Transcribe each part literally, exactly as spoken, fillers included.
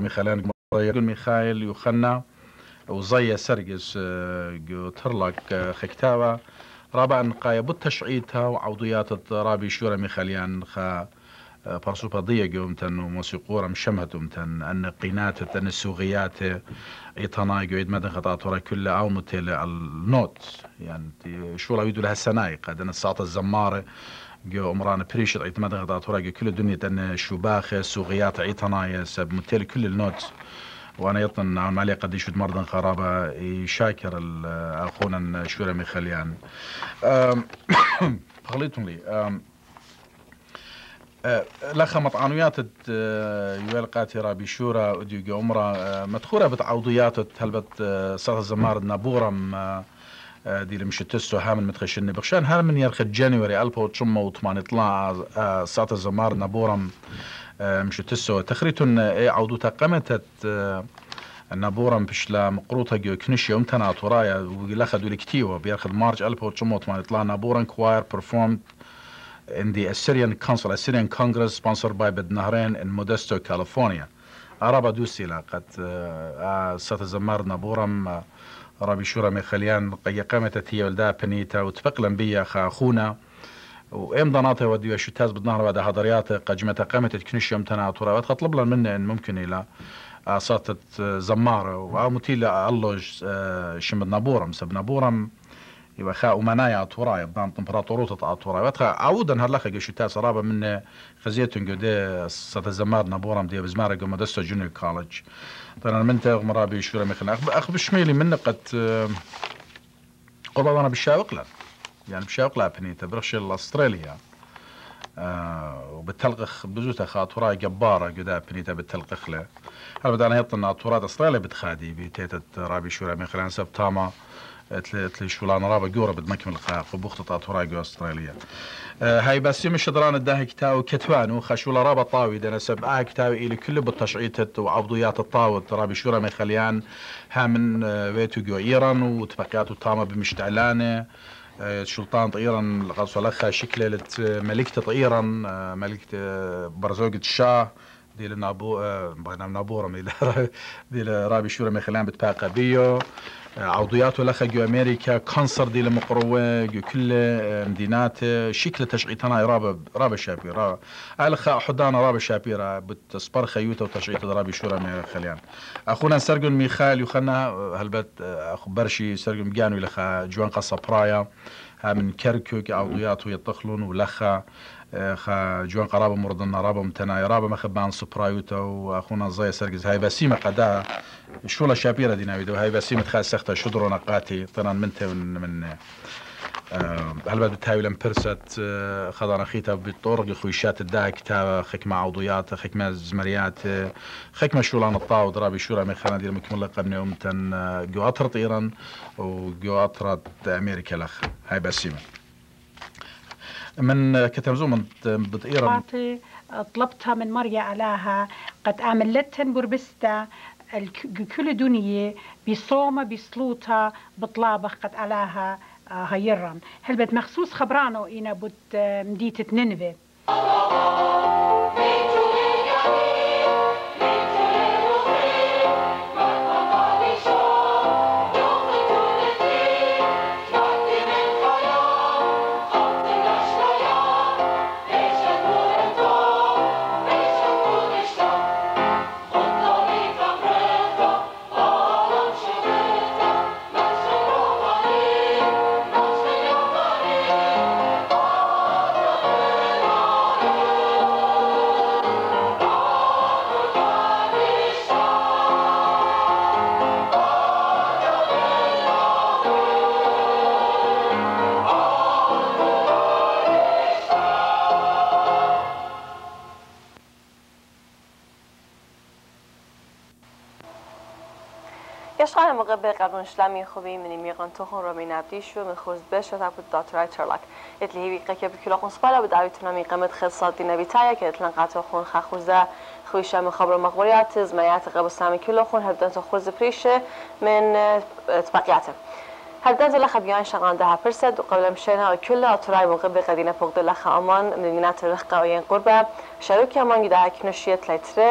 ميخائيل يقول ميخائيل يوخنا وزي سرقس جو ترلك خكتاوة رابع نقايا بالتشعيتها وعوضيات رابي شورا ميخاليان خا برسو قضية قومتن وموسيقورة مشمهتمتن أن قينات أن السوغيات إيطانا قويد مدن خطات ورا كل أو متل النوت يعني شو لا يدو لها السنايق هذا الساعة الزمارة جو أمران بريشت أيت مدن خطات ورا كل الدنيا أن شباخ سوغيات إيطانا سب متل كل النوت وأنا يطن عن علي قد يشد مرضن خرابة يشاكر أخونا شورا ميخاليان خليتهم لي لخا مطعنويات يوال قاترة بشورة وديو عمرة مدخورة بتعوضيات هلبت صار الزمار نابورم دي المشتستو هامن متخشني بخشان هامن يرخ جانيوري ألف وتسعمائة وثمانية طلع صار الزمار نابورم مشتستو تخريتون عوضوتا قمتت نابورم بشلا مقروطة جو كنشي امتنا طرايا ولخا دولي كتيوة بيرخد مارج ألف وتسعمائة وثمانية طلع نابورم كواير performed in the Assyrian Council, Assyrian Congress sponsored by Bednahrain in Modesto, California. أرابا دوسي لقد سات الزمار نابورم رابي شورا ميخاليان قي قامت هي ولدا بنيتا وتفقلن بيا خاخونا وإم ضناته وديو شتاز بدنهر بعد هضريات قجمة قامت تكنش يوم تناطورا وتطلب لنا منه إن ممكن إلى ساتت زمارة ومتيلة اللوج شمد نابورم سب نابورم يبقى خا ومنايا طوراي بدان تمبراطوروت طوراي وتخا عودا هلخا جشتا صرابه من خزيتون جودي صت الزمار نابورم دي بزمار جو مودستو جونيور كولج طبعا منت مرابي شورا مخنا اخ بشميلي من قد قربا انا بالشاوق لا يعني بشاوق لا بني تبرخش الاستراليا آه وبتلقخ بزوتا خاطوراي جباره جدا بنيتا بتلقخ له هل بدانا يطلع طورات استراليا بتخادي بتيتت رابي شورا مخنا سبتاما تلي شولان رابا جورا بدمكمل الخاق وبوخت طاطوراي جو استراليا أه هاي بس يم الشدران الداهي كتاو كتوانو خشولا رابا طاوي دنا سبعة كتاوي إلي كل بالتشعيط وعبضيات الطاوت رابي شورا ميخاليان ها من بيتو جو إيران وتفقياتو تاما بمشتعلانه أه شلطان إيران لغاصو لخا شكلة ملكة إيران أه ملكة برزوقة الشاه دي لنابو بغينا نابورم دي رابي شورا ميخاليان بتباقى بيو عوضياته لخا جو امريكا كونسر دي لمقروه جو كل مدينات شكل تشعيطنا رابا رابا شابيرا الخا حدانا رابا شابيرا بتصبر خيوته وتشعيط رابي شورا ميخاليان اخونا سرجون ميخال يخنا هلبت اخو برشي سرجون مجانو لخا جوان قصه برايا من كركوك عوضياته يطخلون ولخا خا جوان قرابة مرضنا رابا متناي رابا مخبان سبرايوتا واخونا زي سرقز هاي بسيمة قدا شولا شابيرة دينا ويدو هاي بسيمة خاص سخته شدرو نقاتي طنان منته من من هل بعد بتهاوي لم برست خضانا خيتا بالطرق خويشات الدا كتابة خكمة عوضيات خكمة زمريات خكمة شولان الطاو ضرابي شورا ميخانا دي المكملة قبني ومتن جو أطرت إيران وجو أطرت أمريكا لخ هاي بسيمة من كتمزو من بطئيرا طلبتها من مريا علاها قد عملتهن بربستا كل دنيا بصومة بصلوتها بطلابة قد علاها هيران هل بد مخصوص خبرانو إنا بد مديتة نينوي يشغل مغبر قانون إسلامي خوبي من ميغان تخون رامي نبديش و من خورز بش و تابود داترای ترلک اتلی هیوی قیه بکلا خون سپالا و دعویتون همی قیمت خصاصی نبیتایا که اتلان قطع خون خخوزه خویشه من خبر مخبریات زمیات قبل سامی کلا خون هردن تو خورز پریشه من تبقیاته هردن تو لخ بیان شغان ده پرسد و قبل مشينا كل أطراي مغبر قدينا فوق لخ أمان من مينات الرخ قويين قربة شروكي أمان جدا كنشية لتره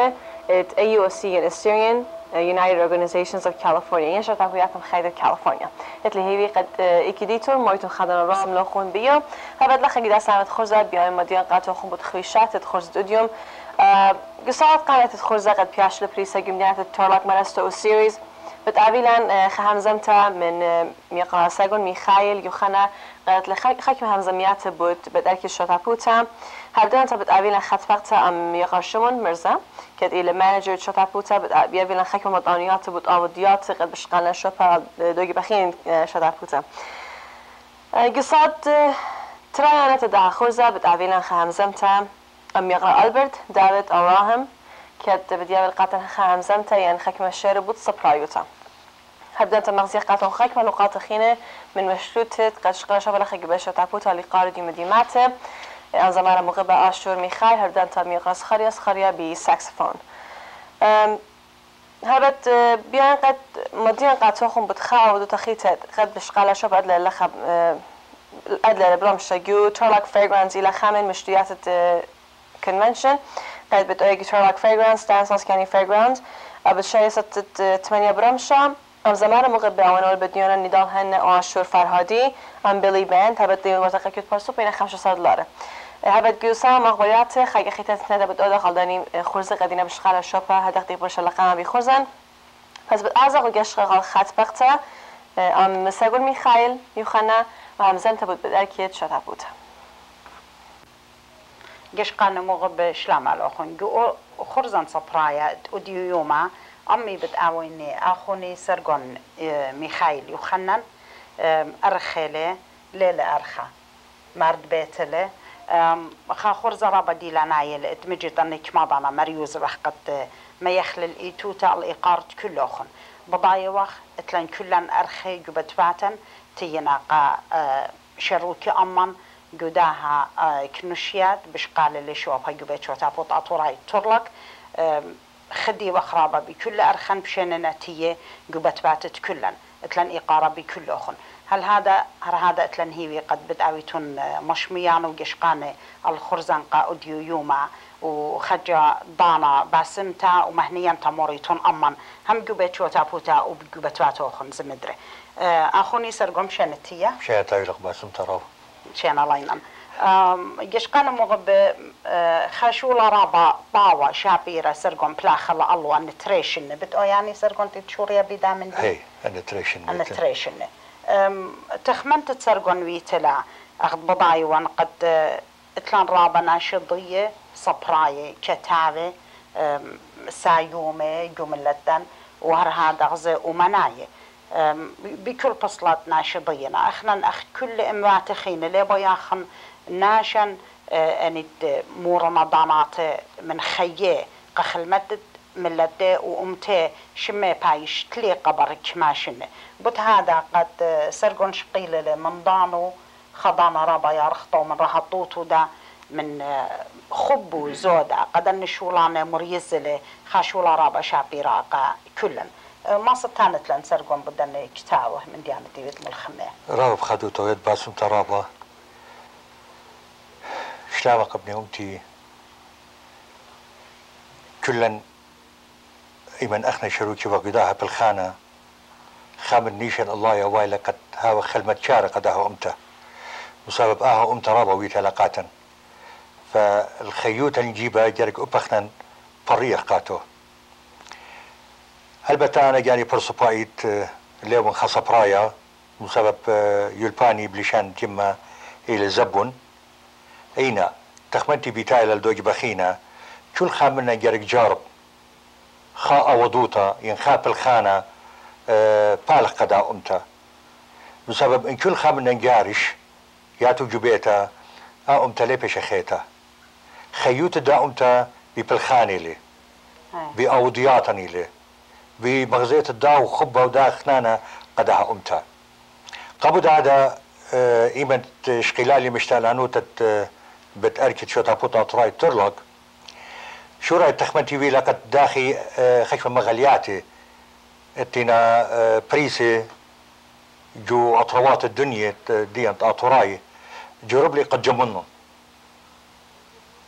ات A U O C and Assyrian United Organizations of California این شرطه ویاتم خیلی کالیفرنیا اتلی هیوی قد اکیدیتور مایتون خدان رام لخون بیا هبد لخن جدا سمت خرزة بیایم مدیان قطع خون بود خویشات تخرز دودیوم قصات قنات خرزة قد پیاش لپریسا جمعیت تورلاک مرست او سیریز بتقابلن خهمزمتا من ميقراساقون ميخايل يوخنا قالت لخاك خاكم همزميات بود بدأرك الشوتابوتا هردان تا بتقابلن خطفقتا ام ميقرشمون مرزا كد إلى مانجر شوتابوتا بتقابلن خاكم مطانيات بود آوديات قد بشقالنا شوبا دوغي بخين شوتابوتا قصاد ترايانا تدعى خرزة بتقابلن خهمزمتا ام يقرأ ألبرت دافيد أوراهم كد بديابل قاتن خهمزمتا يعني خاكم الشير بود سبرايوتا هبدأ أنت مغزي قاتل خاك ملوقات خينة من مشروطة قد شقنا شغلة خاك باشا تابوتا اللي قاردي مديماته أنزمارة مغبة آشور ميخاي هبدأ أنت ميقراس خاريا سخاريا بساكسفون هبت بيان قد مدين قد توخم بتخاو ودو تخيطة قد بشقالة شوف أدلة لخب أدلة لبلوم شاقيو تورلاك فيرغرانز إلى خامن مشتريات كونفنشن قد بتقوي تورلاك فيرغرانز ستانساس كاني فيرغرانز أبتشاري ستة تمانية برمشا ام زمان مغبه وانا البديون النضال هن آشور فرهادي ام بيلي باند هبت ديون مرتقى كيوت بارسو بين خمسة دلار هبت جوسا مغبريات خايق خيتات ندا بد أدخل داني خرزة قدينا بشخال الشوبة هدق ديق برش اللقامة بخرزن بس بأعزق وقش غال خات بقتا ام مساقول ميخايل يوخنا وهم زن تبود بدأركيت شتابوتا قش قانا مغبه شلام على أخون خرزن صبرايا وديو يوما أمي بتعاوني أخوني سرقون ميخايل يوخنن أرخيلة ليلة أرخا مرد بيتله خا خرزة رابا دي لنايل اتمجد أنك ماضانا مريوز رحقت ما يخلل إيتوتا الإيقارت كل أخن بضايا وقت اتلن كلن أرخي جبتباتن تيناقا شروكي أمان جداها كنوشيات بشقال اللي شوابها جبت شوتا بوت أطوراي تورلك خدي وخرابة بكل أرخن بشين نتيجة جبت باتت كلن اتلن إقارة بكل أخن هل هذا هل هذا اتلن هيوي قد بدأويتون مشميان وجشقانة الخرزان قاوديو يوما وخجا دانا باسمتا ومهنيان تموريتون أمان هم جبت شو تابوتا وبجبت باتو أخن زمدري أخوني سرقم شين نتيجة شين تايلق باسمتا راو شين لاينان جشقنا مغب خشولة رابا باوا شابيرة سرقون بلاخل الله النتريشن بتقو يعني سرقون تتشوريا بدا من دي هي النتريشن النتريشن تخمنت تسرقون ويتلا أخذ بضاي وان قد اتلان رابا ناشضية صبراية كتابة سايومة جملتن وهر هذا غزة ومناية بكل بصلات ناشضينا اخنا اخ كل اموات خينا لي بياخن ناشن اني مو رمضانات من خيه قخل مدد ملده وامته شمي بايش تلي قبرك ماشن بت هذا قد سرقون شقيله من ضانو خضانا ربا يرخطو من رهطوتو دا من خبو زودا قد النشولانه مريزله خاشولا ربا شابيراقا كلن ما ستانت لان سرقون بدن كتاوه من ديانة ديوت من الخمة راب خدو تويد باسم ترابا شلاوة ابن أمتي كلن إيمن أخنا شروكي وقداها بالخانة خامن نيشن الله يا وايلة قد هاو خلمت شارة قد هاو أمته وسبب آها أمت رابا ويتلقاتا فالخيوت نجيبها جارك أبخنا بريق قاتو البته أنا جاني برصبايت ليون خصبرايا بسبب يلباني بلشان جمة إلى زبون أين تخمنتي بتايل الدوج بخينا كل خامنا جارك جارب خاء وضوطة ينخاب الخانة بالغ قدا أمتا بسبب إن كل خامنا جارش ياتو جبيتا أمتا ليبش خيتا خيوت دا أمتا ببلخاني لي بأوضياتني لي بمغزية الداو خبة ودا خنانة قدها أمتا قبل هذا إيمن شقلالي مشتالانو تت بتأركت شو تابوتا تراي ترلق شو رأي تخمنتي وي لقد داخي خشم مغلياتي اتنا بريسي جو أطروات الدنيا ديانت أطراي جرب لي قد جمنن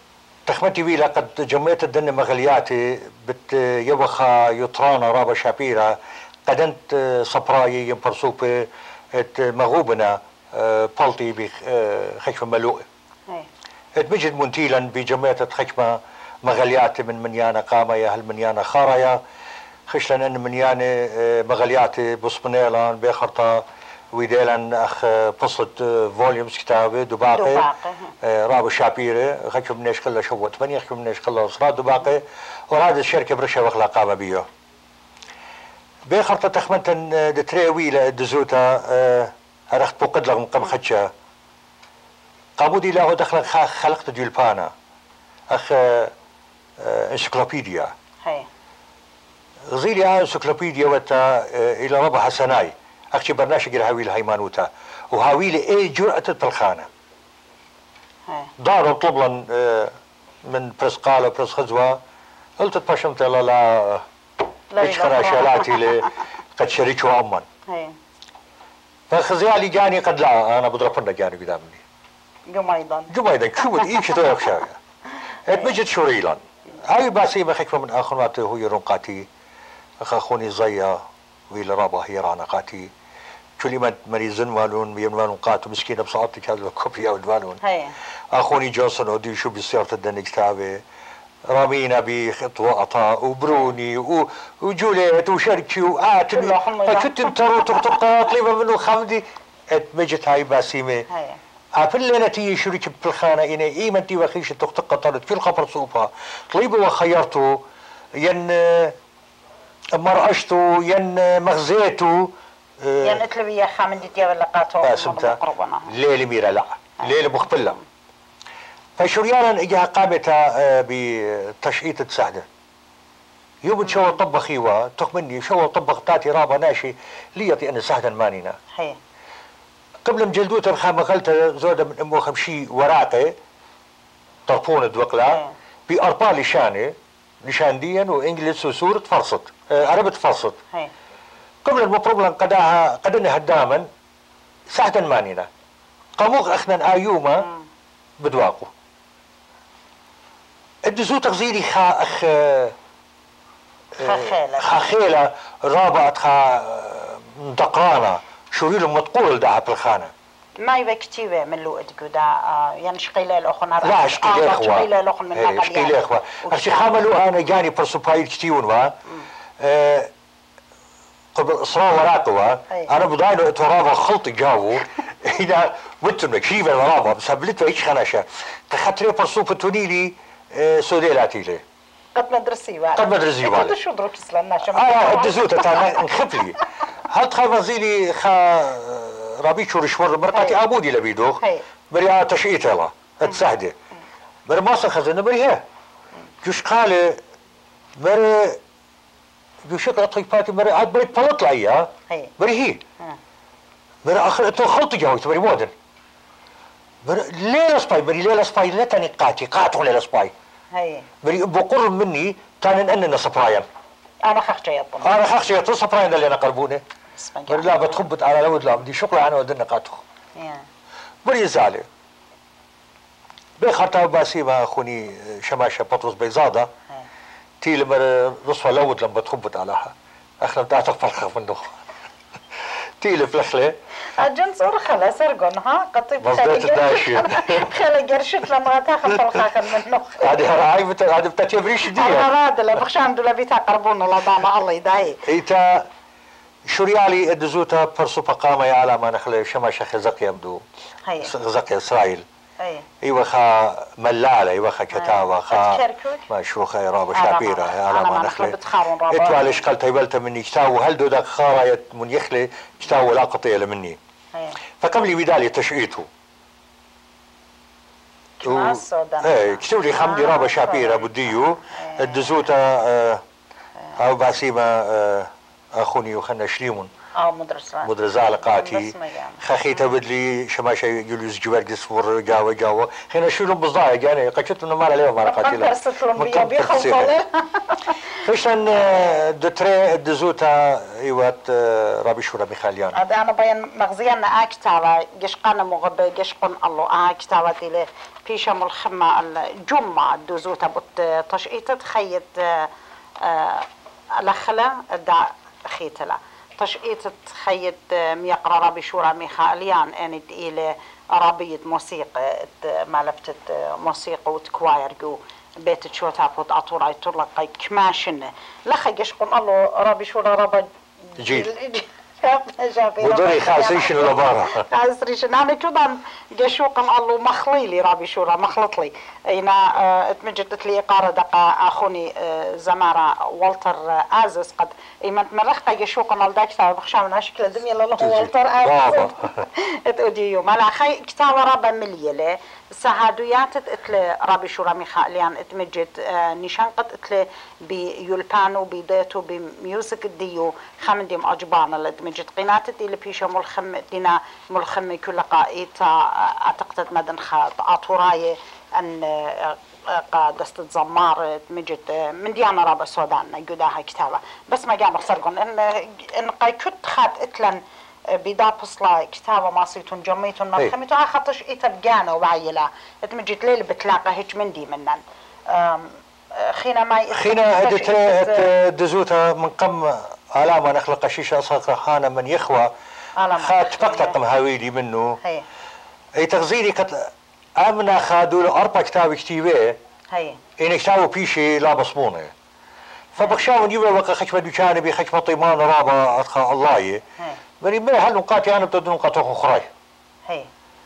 تخمتي بي لقد جمعت الدن مغلياتي بت يوخا يطرانا رابا شابيرا قدنت صبراي يمبرسوبي ات مغوبنا بلطي بخشمة ملوء ات مجد منتيلا بجمعت خشمة مغلياتي من منيانا قاميا هل منيانا خاريا خشلن ان منياني مغلياتي بصبنيلان بخرطة ويديلان اخ بصت فوليومز كتابه دباقي رابو شابيره خشوا منيش كله شوت ثمانية خشوا منيش كله صراد دباقي وهذا الشركه برشا وخلا قامه بيه بخرطة تخمنتن دتري ويلا دزوتا رخت بوقد لهم قم خدشة قابودي له دخل خلقت ديولبانا اخ انسيكلوبيديا هي غزيلي انسيكلوبيديا وتا الى ربع حسناي اختي برناشق الهاوي الهيمانوتا وهاوي لي اي جرأة الطلخانة داروا طلبلا من برس قالة برس خزوة قلت باشمت لا لا ايش خراشالاتي لي قد شريكوا امن فخزيالي جاني قد لا انا بضربنا جاني قدامني جميضا جميضا شو بدي ايش تو يخشى اتمجد شوريلا هاي باسيمة خكمة من اخواتي هو يرنقاتي اخوني زيا ويلا رابا هي رانقاتي كلمة مريزن والون بيموالون قاتو مسكينة بصعبتي كذا الكوبيا ودوالون اخوني جونسون ودي شو بسيارة الدني كتابي رامينا بخطوة عطاء وبروني و... وجوليت وشركي وآتمي فكنت انترو تقطقا طليبة منو خمدي اتمجت هاي باسيمة عفل لنا تي شريك بالخانة إنا إيمنتي وخيش تقطقا طلت كل خبر صوفها طليبة وخيرتو ين مرأشتو ين مغزيتو ين اتلبي يا خامن دي ولا قاتو باسمتا ليلة ميرا لا ليلة مخبلة فشريانا اجاها قامتها بتشعيط السعدة يوم شو طبخ ايوه تخمني شو طبخ تاتي رابا ناشي ليطي ان سهدا مانينا هي قبل مجلدوت الخامة غلطة زودة من امو خمشي وراقي طرفون دوقلا بأربع لشانة لشانديا وانجلس وسورة فرصت آه عربة فرصت هي قبل المبروبلا قداها قدنا هداما سهدا مانينا قاموغ اخنا ايوما بدواقو الدزو تغزيلي خا اخ خاخيلة خاخيلة رابعت خا دقرانة شوريلو متقول دعا بالخانة ما يبقى كتيبة من لو ادقودا يعني شقيلة الاخوة لا شقيلة اخوة شقيلة الاخوة من نقل شقيلة اخوة ارشي خاملو انا جاني برسوبايل كتيون وا قبل اصرار وراقوا انا بضاينو اتورابا خلطي جاوو هنا وتمك شيفا ورابا بسبلت ايش خناشة تخطري برسوبة تونيلي سوديلاتي لي قد مدرسي وانا قد مدرسي وانا قد شو دروك سلنا شو اه الدزوتة تاع نخفلي هاد خافزيلي خا رابيشو رشور مرقاتي عبودي لبيدوخ بريا تشئيت الله اتسهدي بر ماصر خزنة بريها جوش قال بر جوش اطلق باتي بر عاد بري بلط لأيها بري هي بر اخر اتو خلطي جاويت بري مودن بر ليلة سباي بري ليلة سباي لا تاني قاتي قاتو ليلة سباي هي بري بقر مني كان اننا سبرايا انا خخشة يطلع انا خخشة يطلع سبرايا اللي انا قربونه بري لا بتخبط على لود لا بدي شغله انا ودنا قاتو بري زالي بخرطة باسيمة اخوني شماشة بطرس بيزادة تي لما رصفة لود لما بتخبط علىها اخنا بتاع تغفل خف منه تي لفلخلة اجن صور خلا سرقون ها قطيب مصدرت الداشية خلا قرشت لما تاخذ الخاخر منه هذه هراي بتا هذه بتا تبريش دي انا راد لا بخشام دولا بيتا قربون الله دانا الله يداي ايتا شريالي الدزوتا برسوبا قامة يا على ما نخلي شماشة خزق يبدو خزق اسرائيل ايوه خا ملالة ايوه خا كتاوة خا ما شو خا رابا شابيرة على ما نخلي اتوالي شقلت يبلتا مني كتاو هل دو داك خارايت من يخلي كتاو لا قطية مني فكم لي بدالي تشعيته ايه كتب لي خمدي رابا شابيرة بديو الدزوتا او باسيمة اخوني وخنا شريمون اه مدرسة مدرسة لقاتي خخيتها بدلي شماشة يوليوس جوارجس ور جاوا جاوا خينا شو لهم بصداع يعني قشت انه ما عليه ما قاتله من كم ترسلون بيا بيخلصوا فيشن دتري دزوتا ايوات رابي شورا ميخاليان هذا انا بين مغزيان اكتاوا جشقنا مغب جشقن الله اكتاوا دي بيشا ملخمه الجمعه دزوتا بت تشقيت تخيط الاخله دا خيتلا تشقيت تخيط ميقرا رابي شورا ميخاليان ان الى عربيه موسيقى مالفتت موسيقى وتكواير جو بيت شو تابوت أطور يطور لك كماشنة لخا يشقون الله ربي شو ربا جيل بدوري خاسريش اللبارة خاسريش أنا كذا جشوق الله مخليلي ربي شو مخلط لي أنا اتمجدت لي قارة دقة أخوني زمارة والتر آزس قد إيمان مرخة جشوق الله داك تاب بخشام ناشكل دمي الله والتر آزس اتوديو مالا خي كتاب ربا مليلة سهادويات اتل ربي شو رامي خاليان اتمجد نشان قد اتل بيولبانو بيديتو بميوزك ديو خمديم أجبانا لاتمجد قناتت اللي بيشا ملخم دينا ملخم كل قائتا اعتقد مدن خاط اطوراي ان قادست زمار اتمجد من ديانا رابا سودان قداها كتابة بس ما قام خسرقون ان ان قاي كنت خات اتلن بدا بصلا كتابة ماسيتون جميتون ملخميتون اخطش ايتا بقانا وعيلا اتمجد ليل بتلاقى هيج من دي منن خينا ما خينا هدت دزوتا من قم علامة نخلق شيشة صاقرحانة من يخوى خات بقتقم هاويلي منه هي اي تغزيلي قد امنا خادوا له اربع كتاب كتيبه هي ان كتابه بيشي لا بصمونه فبخشاو نجيب له وقت خشمه دوشانه بخشمه طيمان رابا اتخا الله بني من هالنقاط انا بدون نقاط اخرى هي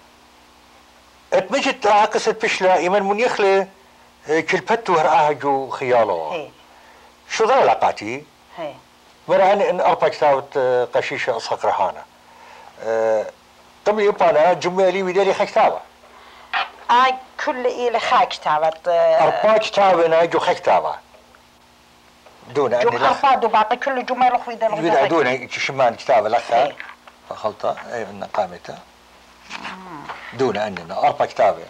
اتمجت عكست بشلا ايمن من يخلي كلبته هرقاها جو خياله هي شو ذا علاقاتي؟ هي مرة ان اربع كتاب قشيشه اصحى رحانه قبل يبقى جمالي وداري خا كتابه اي كل إلى خا كتابة اربع كتابه جو خا كتابه دون ان اربع باقي كل جمل اخوي دون دون شمان كتابه لخا فخلطه اي ان قامته دون اننا اربع كتابه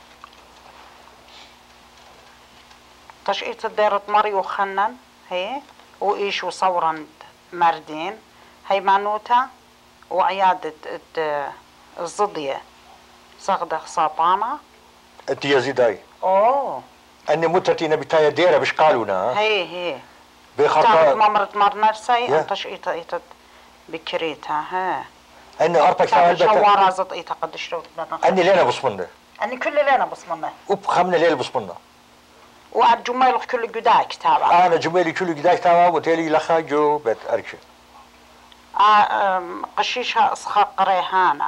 تشقيت الديرة ماريو خنن هي وإيش وصورا مردين هيمانوتا وعيادة الزضية صغدة خصاطانة انت يزيداي اوه اني متتينا بتايا ديرة بش قالونا هي هي بخطا ممرت مرنرسي انت شقيتا ايتا بكريتا ها اني اربع كتاب شوارع زط ايتا قد شروط اني لينا بصمنا اني كل لينا بصمنا وبخمنا ليل بصمنا وعد جميل كل قداء كتابة انا جميلي كل قداء كتابة وتالي لخا جو بيت اركشة آه قشيشها اسخاق ريحانة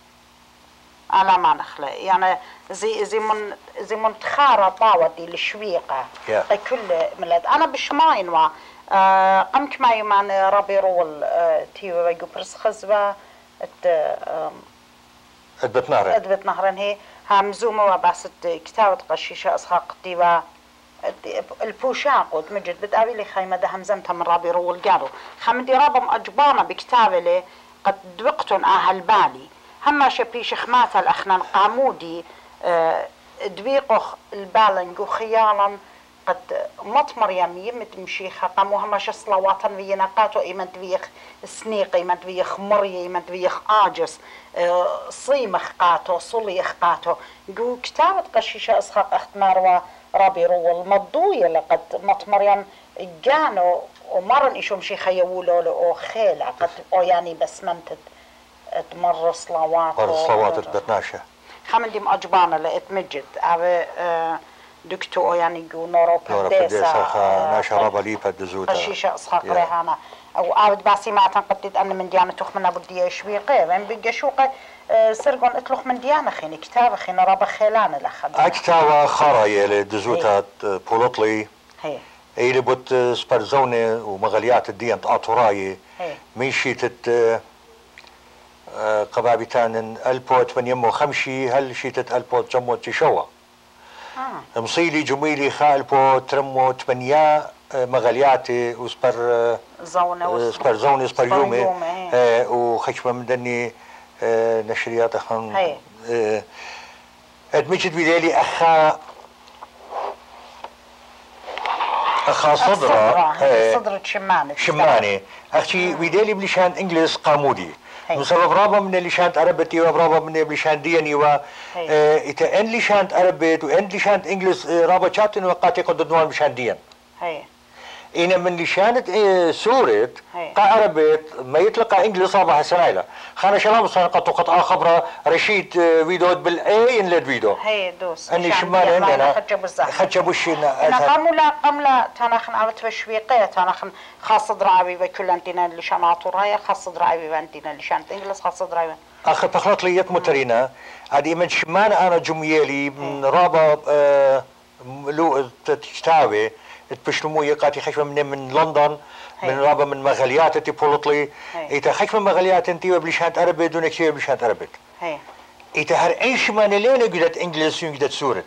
على ما نخلى يعني زي زي من زي منتخارة طاوة دي الشويقة yeah. كل ملاد انا بشماين وا آه قمت معي مع ربي رول آه تيو ويجو برس خزبة ات آه ادبت نهرين ادبت نهرين هي همزومة وبعثت كتابة قشيشة اسخاق ديوا البوشاق وتمجد بتقابي لي خيمة ده همزمتها من رابي رول قالوا خمدي رابم أجبانا بكتابة لي قد دوقتن أهل بالي هما شبيش خماتا الأخنان قامودي أه دويقو البالنجو خيالا قد مطمر يمي متمشي خقامو هما شصلواتا ويناقاتو إيمان دويخ سنيق إيمان دويخ مري إيمان دويخ آجس أه صيمخ قاتو صليخ قاتو جو كتابة قشيشة أسخاق أختماروا رابي رول مضوية لقد مطمريم جانو ومرن إيشوم شي خيولو لو خيلة قد أو يعني بس منتد تمر صلوات مر صلوات تبتناشة خمدي مأجبانا لأتمجد أبي دكتو يعني جو نورو بديسة ناشا رابا ليبا دزوتا قشيشة أصحاق ريحانا أو أعود باسي ما تنقدد أن من ديانة تخمنا بدي شويقي وين بيجي شوقي سرقون اتلوخ من ديانة خيني كتابة خينا رابا خيلان لخد اكتابة خراية لدزوتا بولوطلي هي ايلي بوت سبرزوني ومغاليات الدين تقاطراي ميشيتت قبابتان البوت من يمو خمشي هل شيتت البوت جمو تشوا آه. مصيلي جميلي خالبو ترمو تمنيا مغالياتي وسبر زونة سبر زوني سبر يومي وخشمة مدني نشريات اخن ادمجد بليلي اخا خا صدرة صدرة شمانة شمانة أختي ويدالي بلشان إنجليز قامودي نسبب رابا من اللي شانت عربتي ورابا من اللي شانت ديني و إذا إن اللي شانت عربت وإن اللي شانت إنجليز رابا شاتن وقاتي قد دوان بشان دين هي إنا من اللي شانت سورة قا عربت ما يطلق إنجليز رابا حسنايلا خانا شلام صار قطو قطعة خبرة رشيد فيديو بالأي إن لد فيديو هي دوس أني شمال عندنا خدجب الزهر خدجب وشينا أنا قاملا قاملا تناخن عملت بشويقية تناخن خاص درعبي بكل عندنا اللي شان عطورايا خاص درعبي عندنا اللي شان إنجليز خاص درعبي أخ تخلط لي يك مترينا هذه من شمان أنا جميلي من رابا آه لو تشتاوي تبشلمو يقاتي خشمة من من لندن من رابا من مغاليات تي بولطلي إذا خشمة مغاليات أنتي وبلشانت عربي دون كثير بلشانت عربي إذا هر أيش ما نلين قدرت إنجليزي قدرت سورة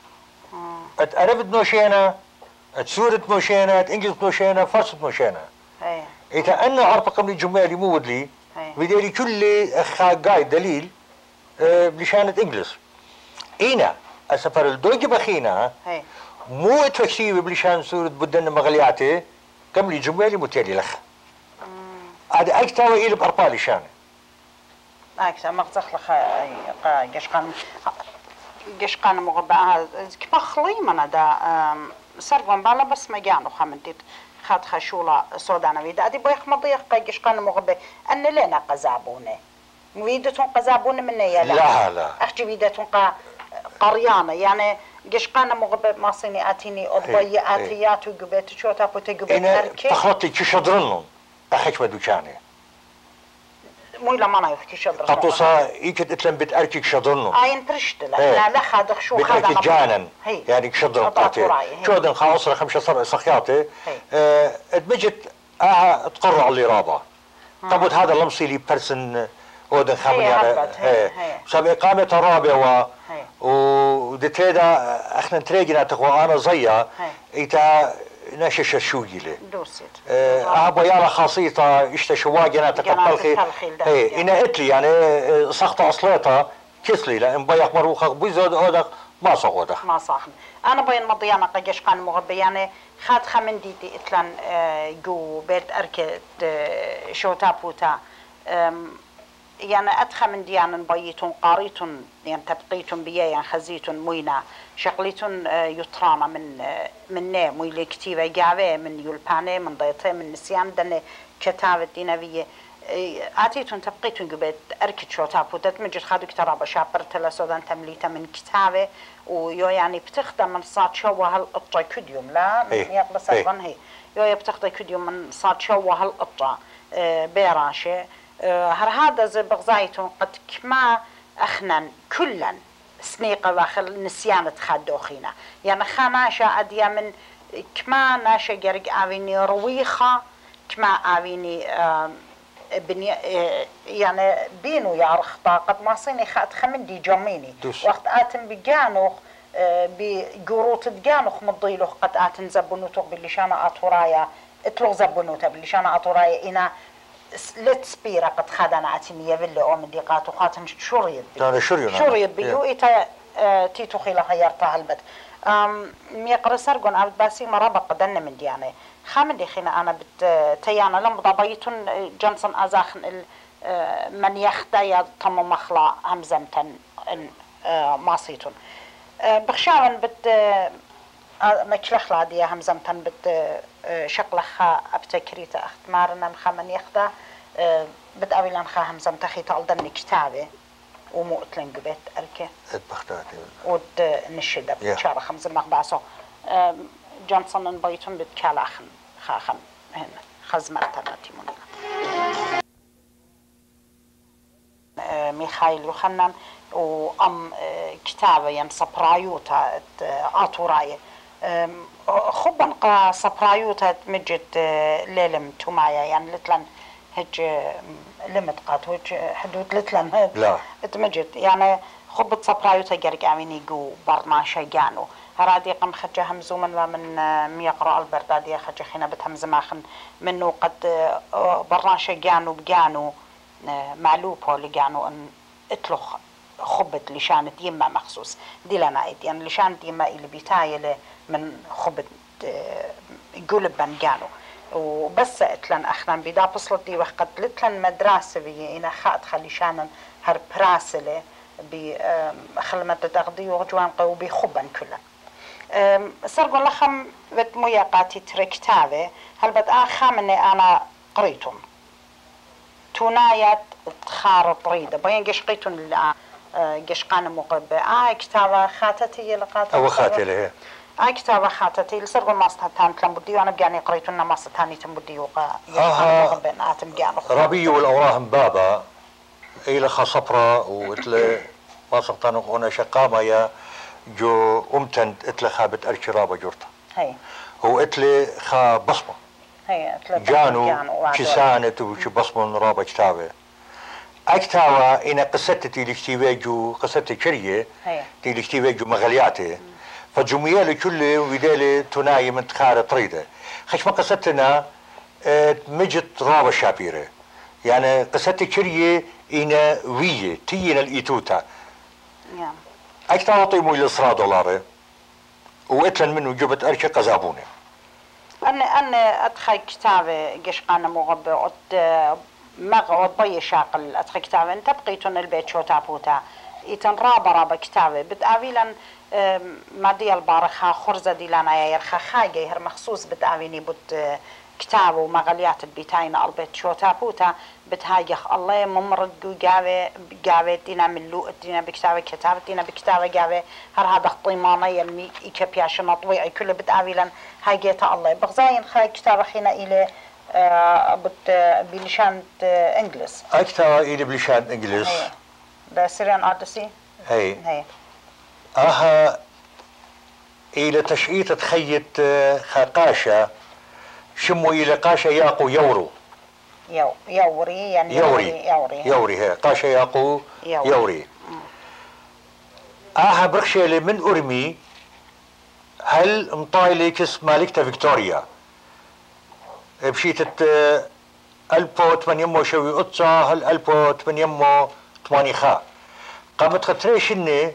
أتعرفت موشينا أتسورة موشينا أتإنجليز موشينا فرصة موشينا إذا أنا عرف قبل جمالي مود لي بدالي كل خاقاي دليل بلشانة إنجليز إينا أسفر الدوج بخينا مو اتفكسي بلشان سورة بدنا مغلياتي قبل جمالي متالي لخ هذا أكتا وإيل بأربالي شانه أكتا مغزخ لخ قشقان قشقان مغبعها كما خليمنا دا سرقون بالا بس ما جانو خامنتيت خاد خشولا سودانا ويدا أدي بويخ مضيق قشقان مغبع أن لنا قزابونة ويدتون قزابونة من يلا لا لا أخجي ويدتون قا قريانة يعني قشقان مغبع ما صيني آتيني أضبي آتيات وقبيت شو تابو تقبيت هركي تخلطي كي شدرنهم أخيش ما دوشاني مو لا ما نايخ شدر قطوسا إيكت إتلم بتأركي شدرنهم آين ترشت لا لا لا خادخ شو خادع بتأركي جانا يعني شدرن قاتي شو دن خاصة خمسة سبع سخياتي ادمجت آه تقر على رابا طبعا هذا لمصي لي برسن ودن خامن يعني سبب إقامة رابعة و ودتيدا احنا تريجنا تقوى انا زيا ايتا ناشش الشوجيله دوسيت اه ابو يالا خاصيتا اشتا شواجنا تقبلخي اي انا اتلي يعني سقط اصليتها كسلي لان بيخ مروخ بيزود هذا ما صغوده ما صح انا بين مضيانا قجش كان مغبي يعني خاد خمن ديتي اتلان جو بيت اركت شو تابوتا يعني أدخل من ديان بيتون قاريتون يعني تبقيتون بيا يعني خزيتون موينا شغليتون يطرانا من من نه مويلي كتيبة جاوة من يلبانة من ضيطة من نسيان دني كتابة دينوية آتيتون تبقيتون قبل أركض شو تابو تتمجد خادو كترابة شابرت لسودان تمليته من كتابة ويو يعني بتخدم من صاد شو هالقطة كديوم لا يقبس أيضا هي يو بتخدم كديوم من صاد شو هالقطة بيراشة هر هذا زي بغزايتون قد كما أخنا كلا سنيقة واخل نسيانة خادوخينا يعني خاناشا أديا من كما ناشا جرق آويني رويخة كما آويني بني يعني بينو يا رخطا قد ما صيني خات خمن دي جميني وقت آتن بجانوخ بجروت بجانوخ مضيلوخ قد آتن زبنوتوخ باللشانة آتورايا اتلوغ زبنوتا باللشانة آتورايا إنا لتسبيرا قد خدنا عتمية بالله أو من دقات وخاتم شريط بي شريط شريط بيو إتا تيتو خيلا خيارتها البد ميقر سرقون عبد باسي مرابا قدنا من دياني خامن دي خينا أنا بت تيانا لم ضبيتون جنسون أزاخن من يخدايا تم مخلا همزمتن ماسيتون بخشاون بت مكلخ لادية همزمتن بت شقلخا أبتكريت أختمارنا مخمن يخدا بتقابلن خا همزم تخي تعلدن كتابه ومو اتلن قبيت أركي اتبختاتي ود نشدة بتشار خمس المقبعصو جانسون بيتون بتكالاخن خاخن هنا خزمرتنا تيمون ميخائيل يوحنان وأم كتابة ين سبرايوتا آتوراي خبن قا سبرايوتا مجد ليلم تومايا يعني لتلن هج لمت قات هج حدود لتلن لا اتمجد يعني خبت سبرايوتا جرق عميني جو برناشا جانو هرادي قم خجة همزومن ومن ميقرأ البردادية خجة خينا بتهمزماخن منو قد برناشا جانو بجانو معلوبه اللي جانو ان اتلخ خبت لشانة يما مخصوص دي لنا ايد يعني لشانة يما اللي بيتايله من خبت قلبا قالوا وبس اتلن اخنا بدا بصلتي وقت لتلن مدرسه بي انا خات خلي شانن هر براسله ب خلمت تغدي وجوان قو بخبن كله سرقوا لخم بد ميقاتي تركتاوي هل بد اخامني انا قريتم تونايت تخارط ريده بين قشقيتون اللي قشقان مقبة آه كتابة خاتتي لقاتها أو خاتي له آه كتابة خاتتي لسرقوا الماستة تان تلم بدي وأنا بقاني قريتونا ماستة تاني تم بدي وقا آها مقبة آتم بقاني ربي والأوراهم بابا إلى خصبرة وإتل ماستة تان هنا شقامة يا جو أمتن إتل خابت أرشرابة جورتا هي وإتل خا بصمة هي إتل جانو كسانة وش بصمة رابة كتابة أكتاوا إن قصتي تيلكتيفيجو قصتي كريه تيلكتيفيجو مغلياته فجميال كل ودالي تناي من تخارة طريدة خش ما قصتنا مجت رابة شابيرة يعني قصتي كريه إن وية تينا الإيتوتا أكتاوا طيمو إلى صرا دولار وإتلن منه جبت أرشي قزابونة أنا أنا أدخل كتابة قشقانة مغبة مغ وضي شاقل أدخل كتابة أنت بقيتون البيت شو تابوتا إيتن رابا رابا كتابة بتقابيلا مادي البارخة خرزة دي لانا يرخا خايقة هر مخصوص بتقابيني بت كتابة ومغاليات البيتاين البيت شو تابوتا بتهايخ الله ممرد قاوة قاوة دينا ملوء دينا بكتابة كتابة دينا بكتابة قاوة هر هذا الطيمانة يلمي إيكا بياشا نطويعي كله بتقابيلا هايقيتا الله بغزاين خاي كتابة خينا إلي آه بت بلشان انجلس اكتا الى بلشان انجلس ده سيريان اوديسي هي هي اها الى تشقيط تخيط خاقاشة شمو الى قاشة ياقو يورو يو يوري يعني يوري يوري يوري هي قاشة ياقو يوري, يوري. اها برخشة من ارمي هل مطايلي كس مالكتا فيكتوريا بشيتت ألبو تمانيمو شوي قطة هل ألبو تمانيمو تماني خا قامت خطريش إني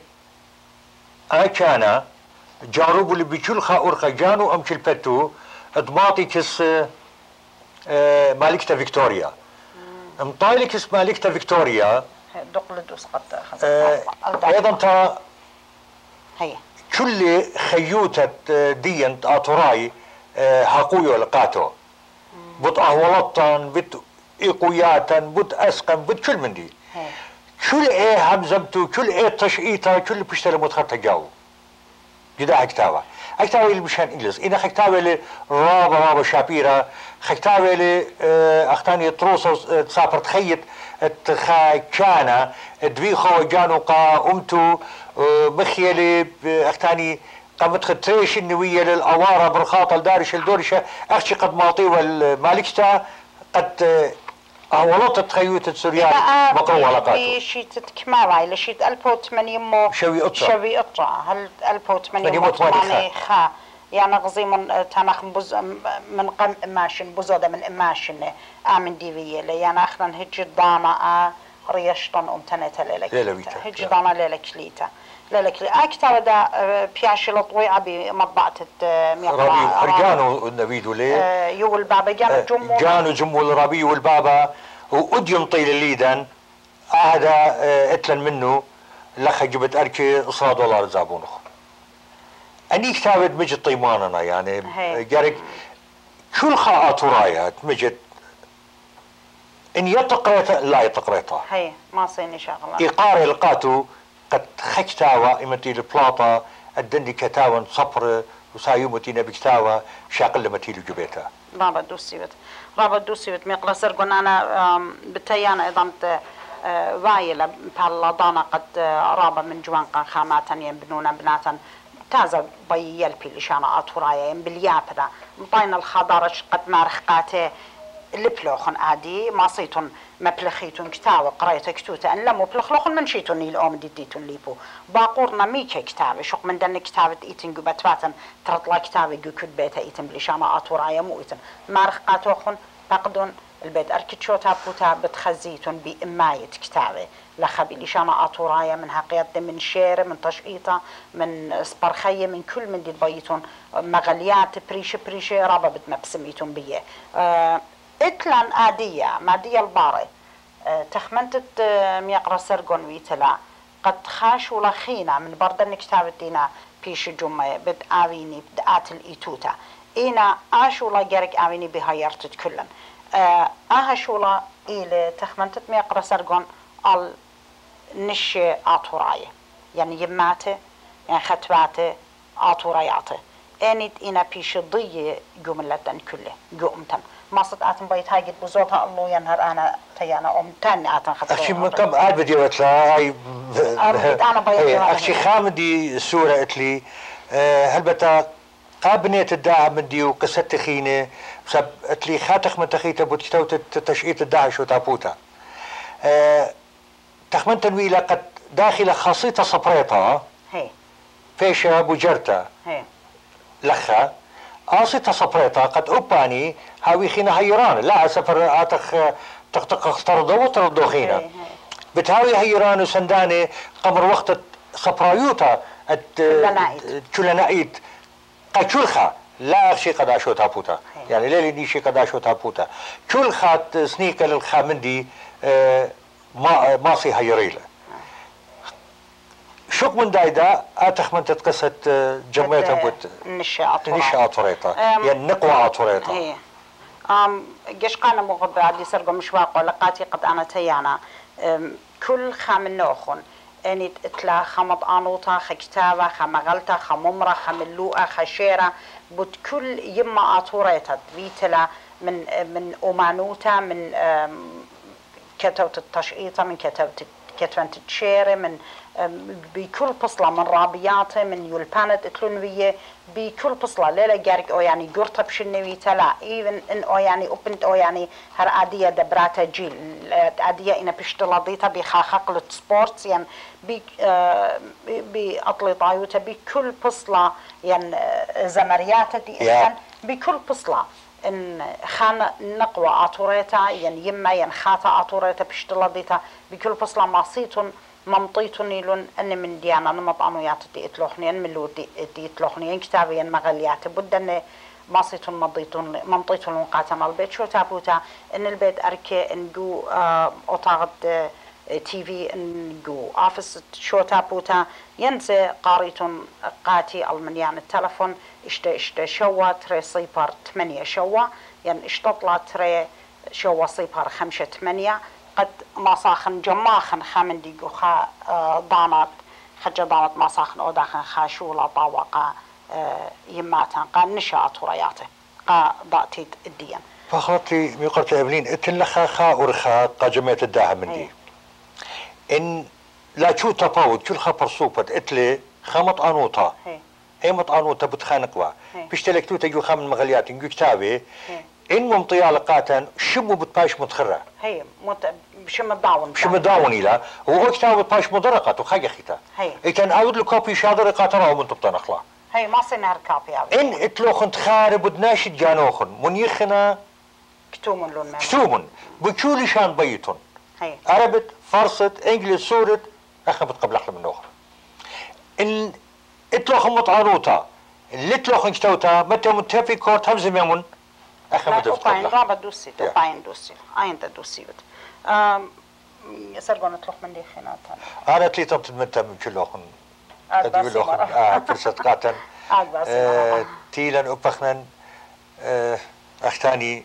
آكانا جاروبو اللي بيشول خا أورخا جانو أمشي البتو ضماطي كس مالكتا فيكتوريا مطايلي كس مالكتا فيكتوريا دقل دوس قد أيضا تا هي كل خيوتة دينت آتوراي هاقويو لقاتو بط أهولطان بط إيقوياتا بط أسقن بط كل من دي كل إيه همزمتو كل إيه تشقيتا كل بيشتري متخطى جاو جدا كتابة كتابة اللي مشان إنجلس إنا كتابة اللي رابا رابا شابيرا كتابة اللي أختاني تروسوس تسافر تخيط تخاكانا دويخو جانو قا أمتو مخيلي أختاني قامت خطريش النوية للأوارة برخاطة الدارش الدورشة أخشي قد ماطي والمالكتا قد أولطت خيوت السوريان مقروة لقاته شيت كماراي لشيت ألف وثمانين شوي قطة شوي قطة هل ألف وثمانين خا يعني غزي من تنخ بز من قم إماشن بزودة من إماشن آمن ديفية لي يعني أخنا هجي الضانة ريشطن أمتنة ليلك هجي ضانة ليلك ليتا لك أكثر دا بياشي لطويعة بمطبعة ميقرا ربي جانو النبيد وليه يو البابا جانو جمو جانو جمو الربي والبابا وأديم طيل الليدن هذا اتلن منه لخ جبت أركي إصرا دولار زابونخ أني كتابت مجد طيماننا يعني جارك كل خاطر رايات مجد إن يتقريتها لا يتقريتها هي ما صيني شغلة إيقاري لقاتو قد خكتاوى إمتي البلاطة الدني كتاوى صبر وسايومتي نبكتاوى شاقل لمتي لجبيتها رابط دوسي بت رابط دوسي بت ميقلا سرقون أنا بتيانا أيضا وايلة بالله قد رابط من جوانقا خاماتا ينبنونا بناتا تازا بي يلبي لشانا أطورايا ينبليابدا مطاين الخضارش قد مارخقاته لبلوخن عادي ما صيتون مبلخيتون كتابة قريت كتوتا أن لم بلخلوخن من شيتون نيل أوم ديتون ليبو باقورنا ميكا كتابة شوق من دن كتابة إيتن جو بتباتن ترطلا كتابة جو كد بيتا إيتن بلشانا أطورايا مو إيتن مارخقاتوخن فقدون البيت أركت شو تابوتا بتخزيتون بإماية كتابة لخبي لشانا أطورايا من هقيات من شير من تشقيطة من سبرخية من كل من دي بيتون مغليات بريشة بريشة رابا بتمبسميتون بيه أه اتلان آدية مادية الباري أه تخمنتت أه ميقرا سرقون ويتلا قد خاشوا لخينا من بردن كتابة دينا بيش جمعة بد آويني بدآت الإيتوتا إينا آشولا جارك آويني بهايرتت كلن آه شولا إلى تخمنتت ميقرا سرقون على نشي آطوراية يعني يماته يعني ختواته آطوراياته انيت إنا بيش ضية جملتن كله جومتن ما صد آتن بيت هاي قد بزوتها الله ينهر أنا تيانا أم تاني آتن خطوة أشي من كم آل بدي وتلا هاي أنا بيت أشي خامدي السورة اتلي هل بتا قابنية الداعة من ديو قصة تخينة بسبب اتلي خاتخ من تخيته بوتكتو تشقيت الداعة شو تابوتا أه تخمن تنويلة قد داخل خاصية صبريطة هي فيشا بوجرتا هي لخا قاصية صبريطة قد أوباني هاوي خينا هيران لا سفر آتخ تقتق اختردو وتردو خينا بتهاوي هيران وسنداني قمر وقت صبرايوتا تشولنايت قد لا شيء قد عشو تابوتا يعني ليلي دي شيء قد عشو تابوتا شلخات سنيكة للخامندي آه ما ماصي هيريله شوك من دايدا اتخ من تتقصت جمعيتها بوت نشا عطوريطة نشا عطوريطة يعني نقوى عطوريطة هي ام قشقانا مغبى عدي سرقو مش واقع لقاتي قد انا تيانا كل خام نوخن اني اتلا خمط انوطا خكتابة خمغلتا خممرة خملوقة خشيرة بوت كل يما عطوريطة بيتلا من من اومانوتا من كتبة التشقيطة من كتبة كتبة التشيرة من بكل بصلة من رابياته من يلبانت اتلونوية بكل بصلة ليلة جارك او يعني قرطة بشنوي تلا ايفن ان او يعني اوبنت او يعني هر عادية دبراتا جيل عادية انا بشتلا ديتا بخاخق سبورتس يعني بي آه بأطلي طايوتا بكل بصلة يعني زمرياتا دي yeah. بكل بصلة ان خان نقوى عطوريتا يعني يما يعني خاطا عطوريتا بشتلا ديتا بكل بصلة ماسيتون ممطيتون يلون أن من ديانا نمطعنويات دي اتلوخنين من لو دي, دي اتلوخنين كتابيا مغليات بدن ماسيتون مضيتون ممطيتون قاتم البيت شو تابوتا ان البيت اركي انجو اه اوتاغد اه تي في انجو اوفيس شو تابوتا ينسى قاريتون قاتي المنيان التلفون اشتا اشتا شوا تري صيبر ثمانية شوا يعني اشتطلع تري شوا صيبر خمسة ثمانية قد ماساخن جماخن خامن ديجو خا ضانات خجا ضانات ماساخن او داخن خاشولا طاوقا يماتن قا نشا عطورياته قا ضاتيد الدين فخلطي ميقرت ابلين اتلخا خا ورخا قا جمعية الداعة من دي ان لا شو تفاوت كل خا برصوبت اتلي خامط انوطا اي مطانوطا بتخانقوا بيشتلك تو تجو خامن مغليات نجو كتابي إن ممطيال قاتن شمو بتباش متخرة هي مت بشم الداون بشم الداون إلى وهو كتاب بتباش مدرقة وخاجة خيتا هي إذا أود الكوبي شادر قاتنا ومن تبطن أخلا هي ما صنع كابي هذا إن اتلوخن تخارب ودناش جانوخن منيخنا كتومن لون ما كتومن بتشولي شان بيتون هي عربت فارست إنجليز سورت أخبت قبل أحلى من نوخ إن اتلوخن مطعنوتا اللي اتلوخن كتوتا متى متفق كورت همزة ميمون أخمد أوباين رابع دوسي أوباين دوسي أين تدوسي بت يسرقون أطلق من دي خينات أنا تلي طبت المنتا من كلوخن تدوي لوخن آه فرصة قاتن تيلا أبخنا أختاني